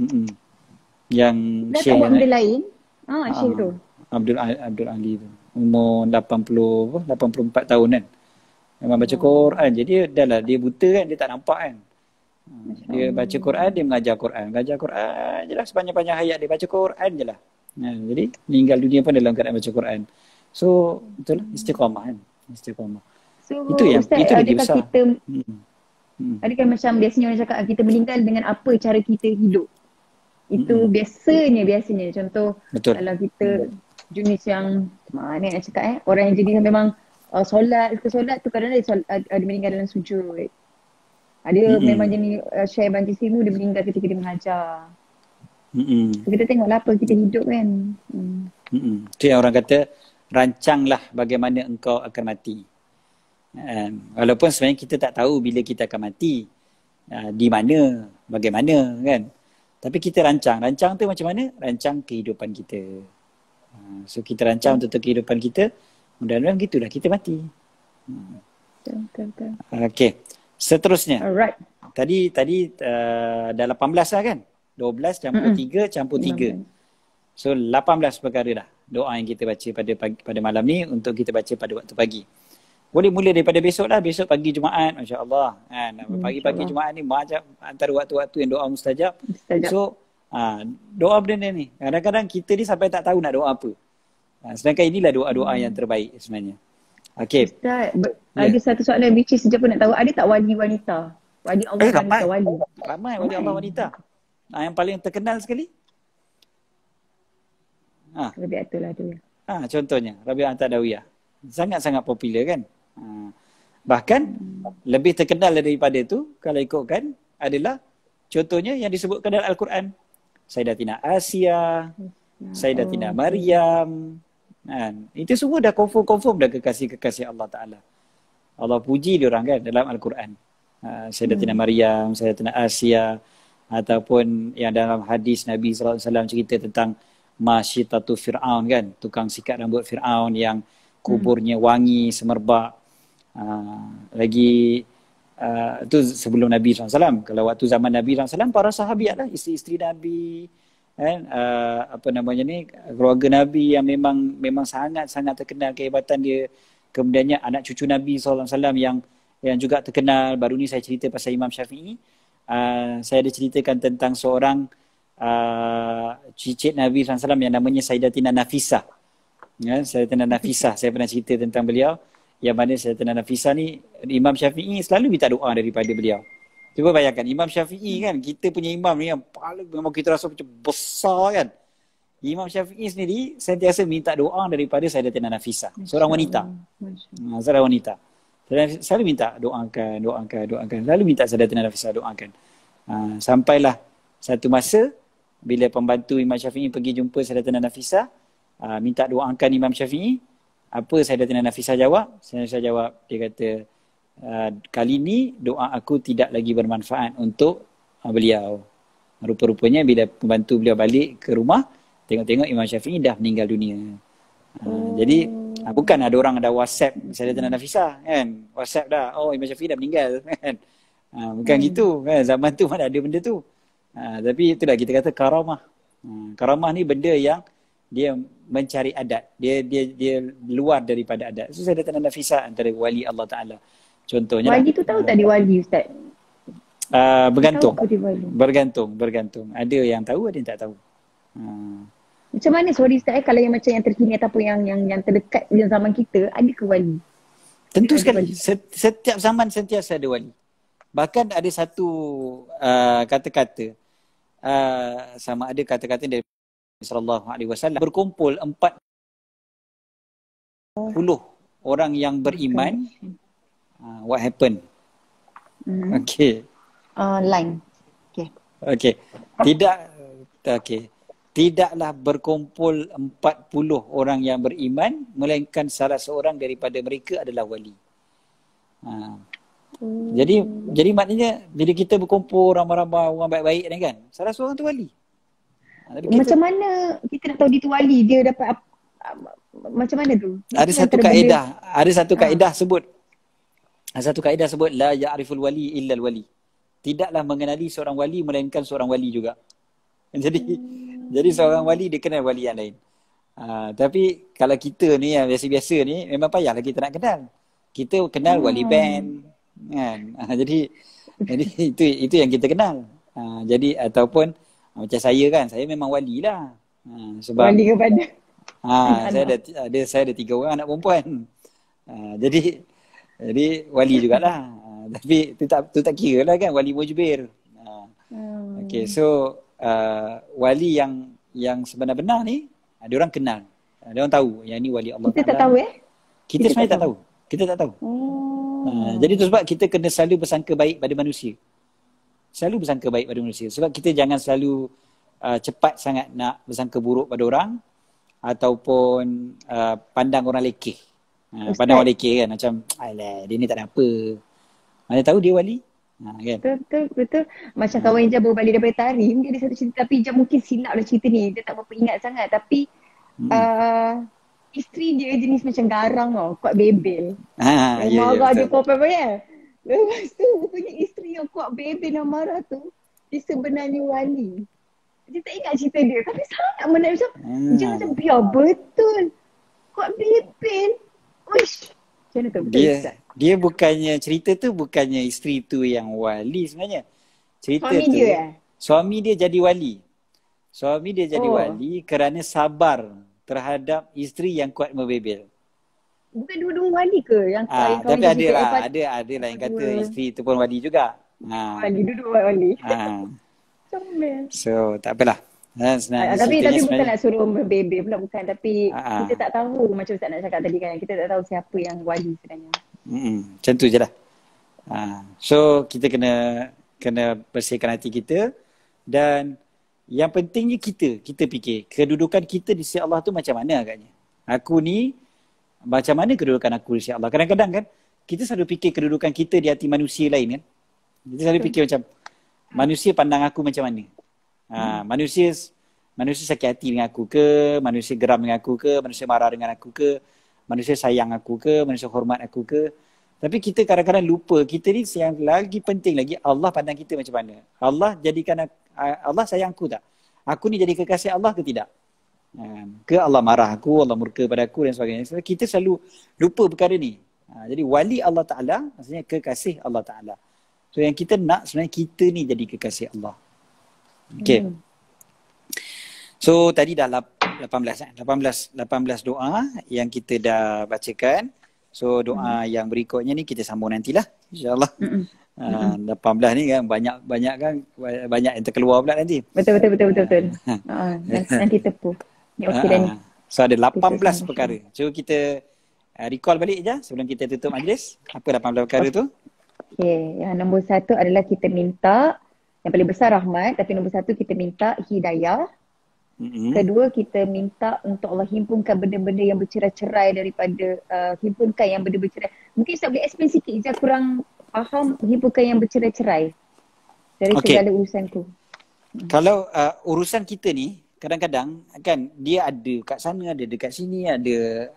Yang
Syekh buat benda lain. Syekh tu.
Abdul Ali tu. Umur 84 tahun kan. Memang baca Quran. Jadi dia buta kan, dia tak nampak kan. Dia baca Quran, dia mengajar Quran je lah. Sepanjang-panjang hayat dia baca Quran je lah. Jadi meninggal dunia pun dalam keadaan baca Quran. So itulah istiqamah kan. Istiqamah.
So
itu yang
Ustaz,
itu lagi besar.
Kita adakah macam biasanya orang cakap kita meninggal dengan apa cara kita hidup. Itu biasanya contoh kalau kita jenis yang mana nak cakap orang yang jenis yang memang solat tu kadang-kadang dia meninggal dalam sujud. Ada memang jenis Syekh Banci Simu dia meninggal ketika dia mengajar. So, kita tengoklah apa kita hidup kan.
Itu yang orang kata rancanglah bagaimana engkau akan mati. Walaupun sebenarnya kita tak tahu bila kita akan mati, di mana, bagaimana kan. Tapi kita rancang tu macam mana? Rancang kehidupan kita. So kita rancang untuk kehidupan kita, mudah-mudahan gitulah kita mati.
Betul.
Okey. Seterusnya.
Alright.
Tadi dah 18 lah kan? 12 campur 3 campur 3. So 18 perkara dah doa yang kita baca pada malam ni untuk kita baca pada waktu pagi. Boleh mula daripada besok lah. Besok pagi Jumaat, masya-Allah. Pagi-pagi Jumaat ni macam antara waktu-waktu yang doa mustajab. So doa benda ni. Kadang-kadang kita ni sampai tak tahu nak doa apa. Sedangkan inilah doa-doa yang terbaik sebenarnya. Okey.
Ustaz, ada satu soalan which is sejak pun nak tahu, ada tak wali wanita? Wali Allah wanita wali.
Ramai wali Allah wanita. Yang paling terkenal sekali?
Rabi'atul Adawiyah.
Contohnya Rabi'atul Adawiyah. Sangat-sangat popular kan? Bahkan lebih terkenal daripada itu kalau ikutkan adalah contohnya yang disebutkan dalam Al-Quran. Sayyidatina Asia, Sayyidatina Maryam. Itu semua dah confirm dah kekasih-kekasih Allah Ta'ala. Allah puji diorang kan dalam Al-Quran. Sayyidatina Maryam, Sayyidatina Asia, ataupun yang dalam hadis Nabi SAW cerita tentang Masyitatu Fir'aun kan, tukang sikat rambut Fir'aun yang kuburnya wangi, semerbak. Lagi itu sebelum Nabi SAW. Kalau waktu zaman Nabi SAW, para sahabiat lah, isteri-isteri Nabi, kan, keluarga Nabi yang memang sangat-sangat terkenal kehebatan dia. Kemudiannya anak cucu Nabi SAW yang juga terkenal. Baru ni saya cerita pasal Imam Syafi'i. Saya ada ceritakan tentang seorang cicit Nabi SAW yang namanya Sayyidatina Nafisah. Sayyidatina Nafisah, saya pernah cerita tentang beliau. Yang mana Sayyidatina Nafisah ni, Imam Syafi'i selalu minta doa daripada beliau. Cuba bayangkan, Imam Syafi'i kan, kita punya imam ni yang paling memang kita rasa macam besar kan. Imam Syafi'i sendiri sentiasa minta doa daripada Sayyidatina Nafisah. Seorang wanita. Seorang wanita. Selalu minta doakan. Selalu minta Sayyidatina Nafisah doakan. Sampailah satu masa bila pembantu Imam Syafi'i pergi jumpa Sayyidatina Nafisah, minta doakan Imam Syafi'i. Apa Sayyidatina Nafisah jawab? Saya jawab, dia kata, kali ni doa aku tidak lagi bermanfaat untuk beliau. Rupa-rupanya bila pembantu beliau balik ke rumah, tengok-tengok Imam Syafi'i dah meninggal dunia. Jadi bukan ada orang ada WhatsApp Sayyidatina Nafisah kan, WhatsApp dah, oh Imam Syafi'i dah meninggal kan. Bukan gitu kan, zaman tu mana ada benda tu. Tapi itulah kita kata karamah. Karamah ni benda yang dia mencari adat, dia luar daripada adat. So Sayyidatina Nafisah antara wali Allah Ta'ala contohnya.
Wali tu tahu tak dia wali, Ustaz?
Bergantung.
Tahu ke dia wali?
Bergantung. Ada yang tahu, ada yang tak tahu.
Macam mana, sorry Ustaz, kalau yang macam yang terkini ataupun yang terdekat dengan zaman kita, ada ke wali?
Tentu
Ada
sekali.
wali.
Setiap zaman sentiasa ada wali. Bahkan ada satu kata-kata, sama ada kata-kata dari sallallahu alaihi wasallam, berkumpul 40 orang yang beriman. What happened? Okay.
Line.
Okay. Tidaklah berkumpul 40 orang yang beriman, melainkan salah seorang daripada mereka adalah wali. Jadi maknanya bila kita berkumpul ramai-ramai orang baik-baik ni kan, salah seorang tu wali.
Macam mana kita nak tahu dia tu wali? Dia dapat macam mana tu?
Ada satu kaedah sebut. Ada satu kaedah sebut la ya'riful wali illa al-wali. Tidaklah mengenali seorang wali melainkan seorang wali juga. Jadi seorang wali dia kenal wali yang lain. Tapi kalau kita ni yang biasa-biasa ni memang payahlah kita nak kenal. Kita kenal wali band kan. Jadi itu yang kita kenal. Jadi ataupun macam saya kan, saya memang wali lah. Sebab
wali kepada
saya ada 3 orang anak perempuan. Jadi wali jugalah. Tapi tu tak kira lah kan, wali mujbir. Okay, so wali yang sebenar-benar ni ada orang kenal. Ada orang tahu yang ni wali Allah Ta'ala.
Kita tak tahu
Kita sebenarnya tak tahu. Kita tak tahu. Jadi tu sebab kita kena selalu bersangka baik pada manusia. Selalu bersangka baik pada manusia. Sebab kita jangan selalu cepat sangat nak bersangka buruk pada orang ataupun pandang orang lekeh. Pandang orang lekeh kan, macam alah dia ni tak ada apa. Mana tahu dia wali. Kan?
Betul. Macam kawan Ijaz baru balik daripada tarim, dia ada satu cerita, tapi Ijaz mungkin silap lah cerita ni. Dia tak berapa ingat sangat. Tapi isteri dia jenis macam garang tau, kuat bebel. Marah dia kau apa ya. Lepas tu rupanya isteri yang kuat bebel dan marah tu, dia sebenarnya wali. Dia tak ingat cerita dia, tapi sangat menarik. Macam Ijaz macam biar betul. Kuat bebel. Uish. Macam mana tu? Betul,
dia bukannya, cerita tu bukannya isteri tu yang wali sebenarnya. Cerita
suami
tu
dia
suami dia jadi wali. Suami dia jadi wali kerana sabar terhadap isteri yang kuat membebel.
Bukan dua-dua wali ke yang
tapi ada lah yang kata isteri tu pun wali juga.
Wali, dua-dua wali. Comel.
So tak apalah.
Tapi bukan nak suruh membebel pula, bukan. Tapi kita tak tahu, macam Ustaz nak cakap tadi kan, kita tak tahu siapa yang wali sebenarnya.
Macam tu je lah. So kita kena bersihkan hati kita. Dan yang pentingnya kita fikir kedudukan kita di sisi Allah tu macam mana agaknya. Aku ni macam mana kedudukan aku di sisi Allah. Kadang-kadang kan kita selalu fikir kedudukan kita di hati manusia lain kan. Kita selalu fikir macam manusia pandang aku macam mana. Manusia sakit hati dengan aku ke, manusia geram dengan aku ke, manusia marah dengan aku ke, manusia sayang aku ke, manusia hormat aku ke. Tapi kita kadang-kadang lupa, kita ni yang lagi penting lagi, Allah pandang kita macam mana. Allah sayang aku tak? Aku ni jadi kekasih Allah ke tidak? Ke Allah marah aku, Allah murka pada aku dan sebagainya. So, kita selalu lupa perkara ni. Jadi wali Allah Ta'ala maksudnya kekasih Allah Ta'ala. So yang kita nak sebenarnya kita ni jadi kekasih Allah. Okay. So tadi dah 18 doa yang kita dah bacakan. So doa yang berikutnya ni kita sambung nantilah insya-Allah. 18 ni kan banyak yang terkeluar pula nanti.
Betul. Nanti tepu. Ni okey dah ni.
So ada 18 perkara. So kita recall balik je sebelum kita tutup majlis. Apa 18 perkara tu?
Okey, yang nombor 1 adalah kita minta, yang paling besar rahmat, tapi nombor 1 kita minta hidayah. Kedua, kita minta untuk Allah himpunkan benda-benda yang bercerai-cerai daripada, himpunkan yang benda bercerai. Mungkin Ustaz boleh explain sikit je, kurang faham himpunkan yang bercerai-cerai dari segala urusanku.
Kalau urusan kita ni, kadang-kadang kan dia ada kat sana, ada dekat sini, ada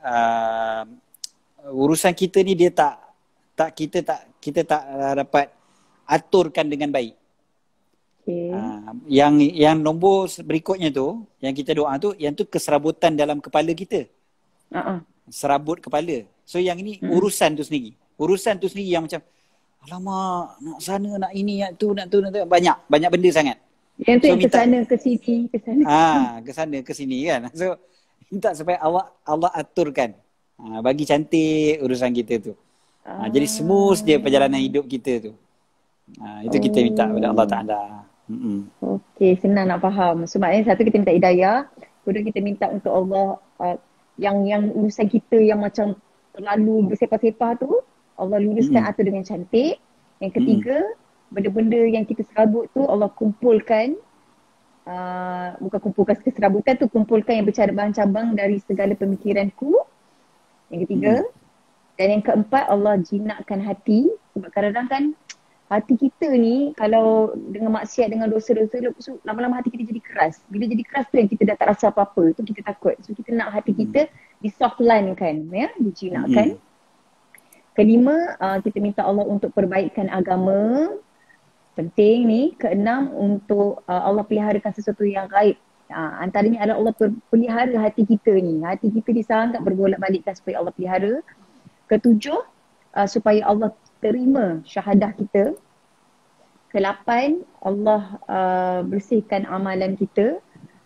urusan kita ni dia kita tak dapat aturkan dengan baik.
Okay.
Yang nombor berikutnya tu, yang kita doa tu, yang tu keserabutan dalam kepala kita. Serabut kepala. So yang ini urusan tu sendiri. Urusan tu sendiri yang macam, alamak, nak sana, nak ini, nak tu. Banyak benda sangat.
Yang tu so, yang kesana, ke sini,
kesana, ke sini kan. So minta supaya Allah aturkan. Bagi cantik urusan kita tu. Jadi smooth dia perjalanan hidup kita tu. Itu kita minta kepada Allah Ta'ala.
Okey, senang nak faham. So maknanya satu kita minta hidayah, kedua kita minta untuk Allah yang urusan kita yang macam terlalu bersepah-sepah tu, Allah luruskan atur dengan cantik. Yang ketiga, benda-benda yang kita serabut tu Allah kumpulkan, bukan kumpulkan keserabutan tu, kumpulkan yang bercabang-cabang dari segala pemikiranku. Yang ketiga, dan yang keempat, Allah jinakkan hati. Sebab kadang-kadang kan hati kita ni kalau dengan maksiat, dengan dosa-dosa, lama-lama hati kita jadi keras. Bila jadi keras tu yang kita dah tak rasa apa-apa, tu kita takut. So kita nak hati kita disoftline-kan, ya, dijinakkan. Kelima, kita minta Allah untuk perbaikan agama. Penting ni. Keenam, untuk Allah peliharakan sesuatu yang gaib. Antaranya adalah Allah pelihara hati kita ni. Hati kita disangat berbolak-balikkan supaya Allah pelihara. Ketujuh, supaya Allah terima syahadah kita. Ke-8, Allah bersihkan amalan kita.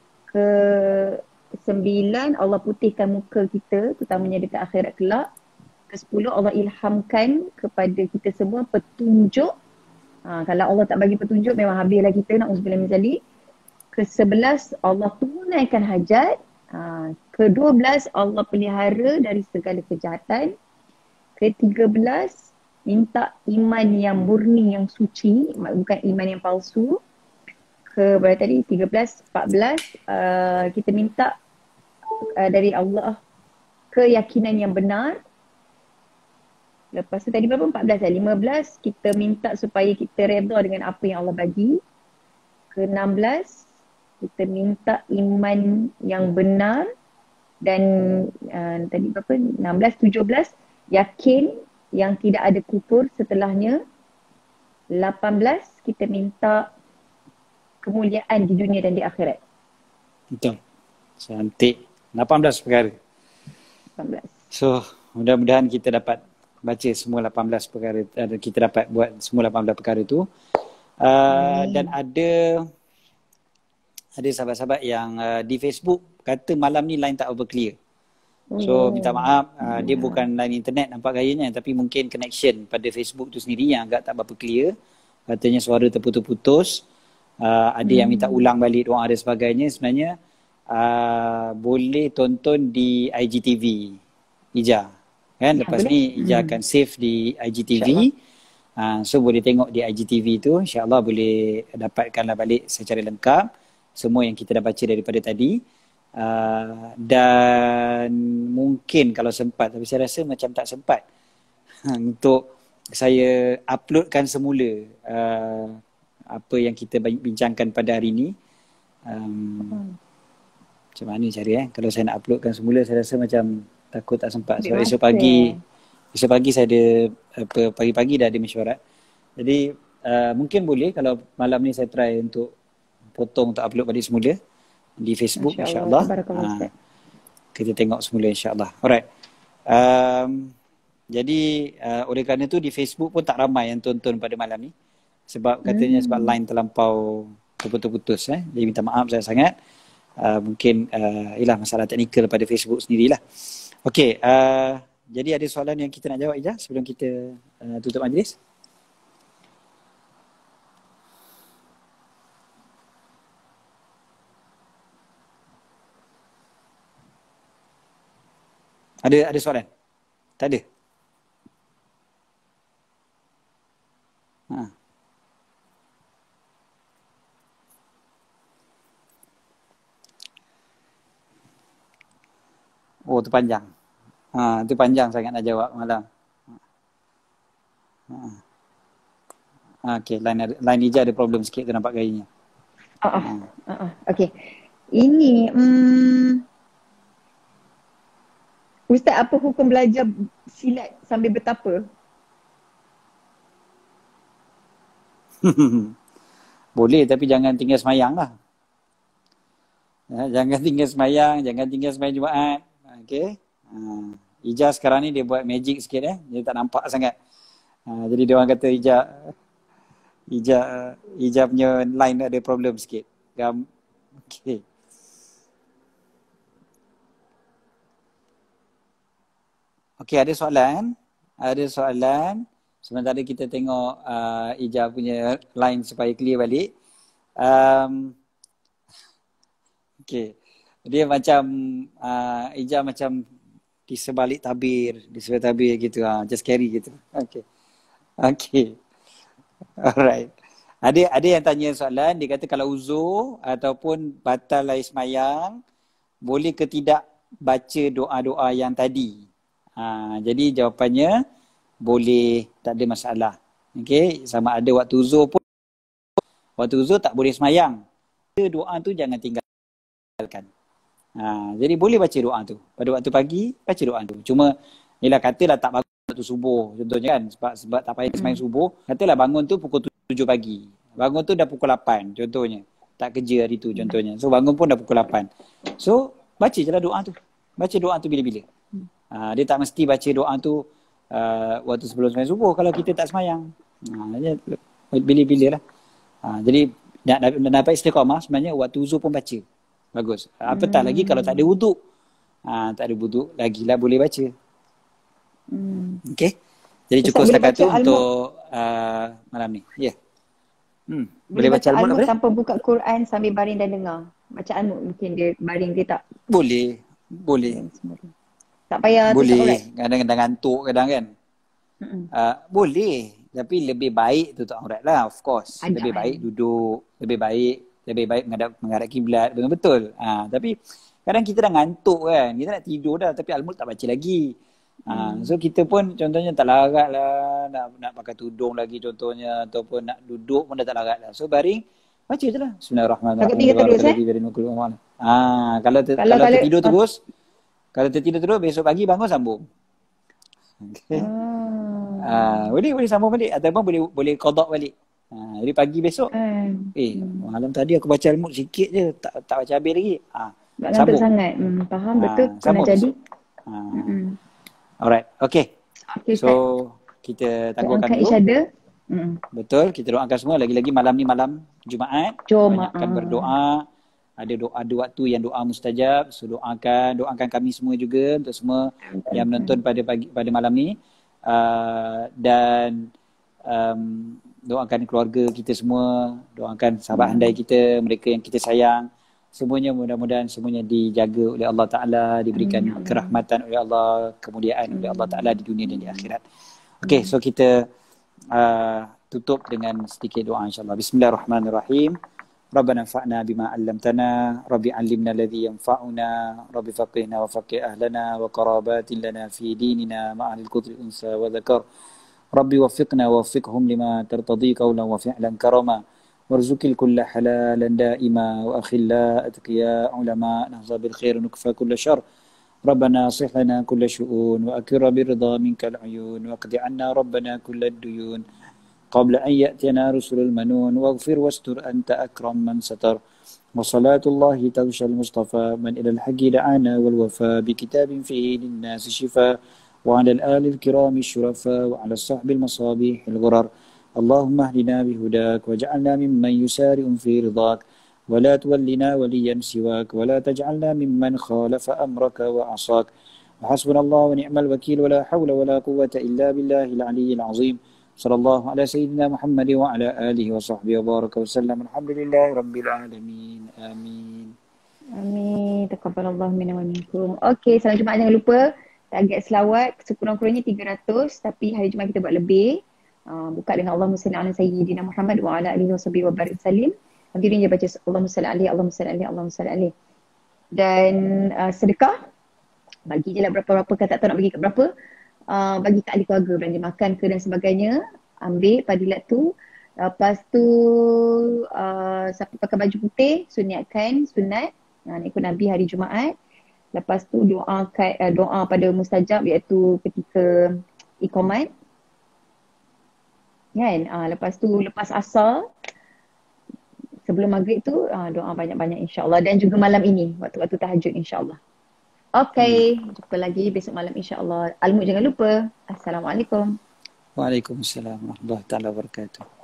Ke-9, Allah putihkan muka kita, terutamanya dekat akhirat kelak. Ke-10, Allah ilhamkan kepada kita semua petunjuk. Kalau Allah tak bagi petunjuk, memang habislah kita, na'udzubillah min zalik. Ke-11, Allah tunaikan hajat. Ke-12, Allah pelihara dari segala kejahatan. Ke-13, minta iman yang murni, yang suci, bukan iman yang palsu. Berapa tadi? 13, 14, kita minta dari Allah keyakinan yang benar. Lepas tu tadi berapa? 14 dan 15, kita minta supaya kita redha dengan apa yang Allah bagi. Ke-16, kita minta iman yang benar. Dan tadi berapa? 16, 17, yakin yang tidak ada kufur setelahnya. 18, kita minta kemuliaan di dunia dan di akhirat.
Betul. Cantik. 18 perkara.
18.
So, mudah-mudahan kita dapat baca semua 18 perkara, kita dapat buat semua 18 perkara tu. Dan ada sahabat-sahabat yang di Facebook kata malam ni line tak over clear. So minta maaf, dia bukan line internet nampak gayanya, tapi mungkin connection pada Facebook tu sendiri yang agak tak berapa clear. Katanya suara terputus-putus. Ada yang minta ulang balik doa dan sebagainya. Sebenarnya boleh tonton di IGTV Ija. Kan lepas ni Ija akan save di IGTV. So boleh tengok di IGTV tu, insya-Allah boleh dapatkanlah balik secara lengkap semua yang kita dah baca daripada tadi. Dan mungkin kalau sempat, tapi saya rasa macam tak sempat untuk saya uploadkan semula apa yang kita bincangkan pada hari ini. Macam mana cara kalau saya nak uploadkan semula, saya rasa macam takut tak sempat. So esok pagi saya ada pagi-pagi dah ada mesyuarat. Jadi mungkin boleh kalau malam ni saya try untuk potong untuk upload balik semula di Facebook, insya-Allah. Kita tengok semula, insya-Allah. Alright. Jadi oleh kerana tu di Facebook pun tak ramai yang tonton pada malam ni. Sebab katanya sebab line terlampau terputus-putus. Jadi minta maaf saya sangat. Mungkin ialah masalah teknikal pada Facebook sendirilah. Okey, jadi ada soalan yang kita nak jawab Ija sebelum kita tutup majlis? Ada soalan? Tak ada. Ha. Oh, tu panjang. Tu panjang sangat nak jawab malam. Okey, line Ija ada problem sikit tu nampak gayanya.
Okey. Ini Ustaz, apa hukum belajar silat sambil bertapa?
Boleh, tapi jangan tinggal semayang lah. Jangan tinggal semayang, jangan tinggal semayang Jumaat. Okey. Ija sekarang ni dia buat magic sikit dia tak nampak sangat. Jadi dia orang kata Ija punya line ada problem sikit. Okey. Okey, ada soalan? Ada soalan? Sementara kita tengok Ija punya line supaya clear balik. Okey. Dia macam Ija macam di sebalik tabir gitu. Macam scary gitu. Okey. Okey. Alright. Ada yang tanya soalan, dia kata kalau uzur ataupun batal air semayang, boleh ke tidak baca doa-doa yang tadi? Jadi jawapannya boleh, tak ada masalah. Okey, sama ada waktu uzur pun, waktu uzur tak boleh semayang. Doa tu jangan tinggalkan. Jadi boleh baca doa tu. Pada waktu pagi, baca doa tu. Cuma, yelah katalah tak bagus waktu subuh. Contohnya kan, sebab tak payah semayang subuh. Katalah bangun tu pukul 7 pagi. Bangun tu dah pukul 8 contohnya. Tak kerja hari tu contohnya. So bangun pun dah pukul 8. So, baca je lah doa tu. Baca doa tu bila-bila. Dia tak mesti baca doa tu waktu sebelum semayang subuh kalau kita tak semayang. Bila-bila lah. Jadi nak dapat istiqamah sebenarnya waktu uzur pun baca. Bagus. Apatah lagi kalau tak ada wuduk. Tak ada wuduk lagi lah boleh baca. Okey. Jadi cukup setakat tu untuk malam ni. Ya. Boleh baca Al-Mulk
tanpa buka Quran sambil baring dan dengar. Baca Al-Mulk mungkin dia baring dia tak.
Boleh.
Tak payah
boleh. Kadang-kadang ngantuk kadang kan. Boleh. Tapi lebih baik tutup aurat lah, of course. Lebih baik duduk. Lebih baik menghadap kiblat. Betul-betul. Tapi kadang kita dah ngantuk kan. Kita nak tidur dah tapi Al-Mulk tak baca lagi. So kita pun contohnya tak larat lah. Nak pakai tudung lagi contohnya. Ataupun nak duduk pun dah tak larat lah. So baring, baca je lah. Bismillahirrahmanirrahim. Kalau tertidur terus. Kalau tertidur terus, besok pagi bangun sambung. Okay. Boleh sambung balik ataupun boleh qada balik. Jadi pagi besok malam tadi aku baca Al-Mulk sikit je, tak baca habis lagi.
Sambung sangat. Faham betul kena jadi.
Alright. Okay, so kita tangguhkan dulu. Betul, kita doakan semua. Lagi-lagi malam ni malam Jumaat. Banyakkan berdoa. Ada doa waktu yang doa mustajab. So doakan kami semua juga untuk semua yang menonton pada malam ni. Dan doakan keluarga kita semua, doakan sahabat handai kita, mereka yang kita sayang, semuanya mudah-mudahan semuanya dijaga oleh Allah Ta'ala, diberikan kerahmatan oleh Allah, kemuliaan oleh Allah Ta'ala di dunia dan di akhirat. Okay, so kita tutup dengan sedikit doa insyaAllah. Bismillahirrahmanirrahim. Rabbana fa'na bima 'allamtana, Rabbi 'allimna alladhi yanfa'una, Rabbi faqihna wa faqih ahlana wa qarabatin lana fi dinina ma'al qudri unsa wa dhakar. Rabbi waffiqna wa waffiqhum lima tartadi qawlan wa fi'lan karama. Warzuqil kulla halalan da'ima wa akhilla atqiya ulama nahza bil khair nukfa kulla syar. Rabbana aslih lana kulla syu'un wa akira birida minkal uyun wa qdi 'anna rabbana kulla duyun. قبل أن يأتينا رسل المنون واغفر واستر أنت أكرم من ستر وصلاة الله تغشى المصطفى من إلى الحق دعانا والوفاء بكتاب فيه للناس شفاء وعلى الآل الكرام الشرفاء وعلى الصحب المصابيح الغرر اللهم اهدنا بهداك واجعلنا ممن يسارع في رضاك ولا تولنا وليا سواك ولا تجعلنا ممن خالف أمرك وعصاك وحسبنا الله ونعم الوكيل ولا حول ولا قوة إلا بالله العلي العظيم صلى الله على سيدنا محمد وعلى آله وصحبه وبارك وسلم الحمد لله رب العالمين آمين
Amin. Taqabbalallahu minna wa minkum. Okey, salam Jumaat jangan lupa. Target selawat sekurang-kurangnya 300, tapi hari Jumaat kita buat lebih. Buka dengan Allahumma salli ala sayyidina Muhammad wa ala alihi wa barik salim. Nanti dia baca Allahumma salli alaihi, Allahumma salli alaihi, Allahumma salli alaihi. Dan sedekah, bagi je lah berapa-berapa, kan tak tahu nak bagi kat berapa. Bagi kat ahli keluarga, belanja makan ke dan sebagainya. Ambil padilat tu. Lepas tu siapa pakai baju putih, sunatkan sunat ikut Nabi hari Jumaat. Lepas tu doa pada mustajab, iaitu ketika iqamat kan. Lepas tu lepas asar sebelum maghrib tu doa banyak-banyak insya-Allah, dan juga malam ini waktu-waktu tahajud insya-Allah. Okay, jumpa lagi besok malam insya-Allah. Almut jangan lupa. Assalamualaikum.
Waalaikumsalam warahmatullahi wabarakatuh.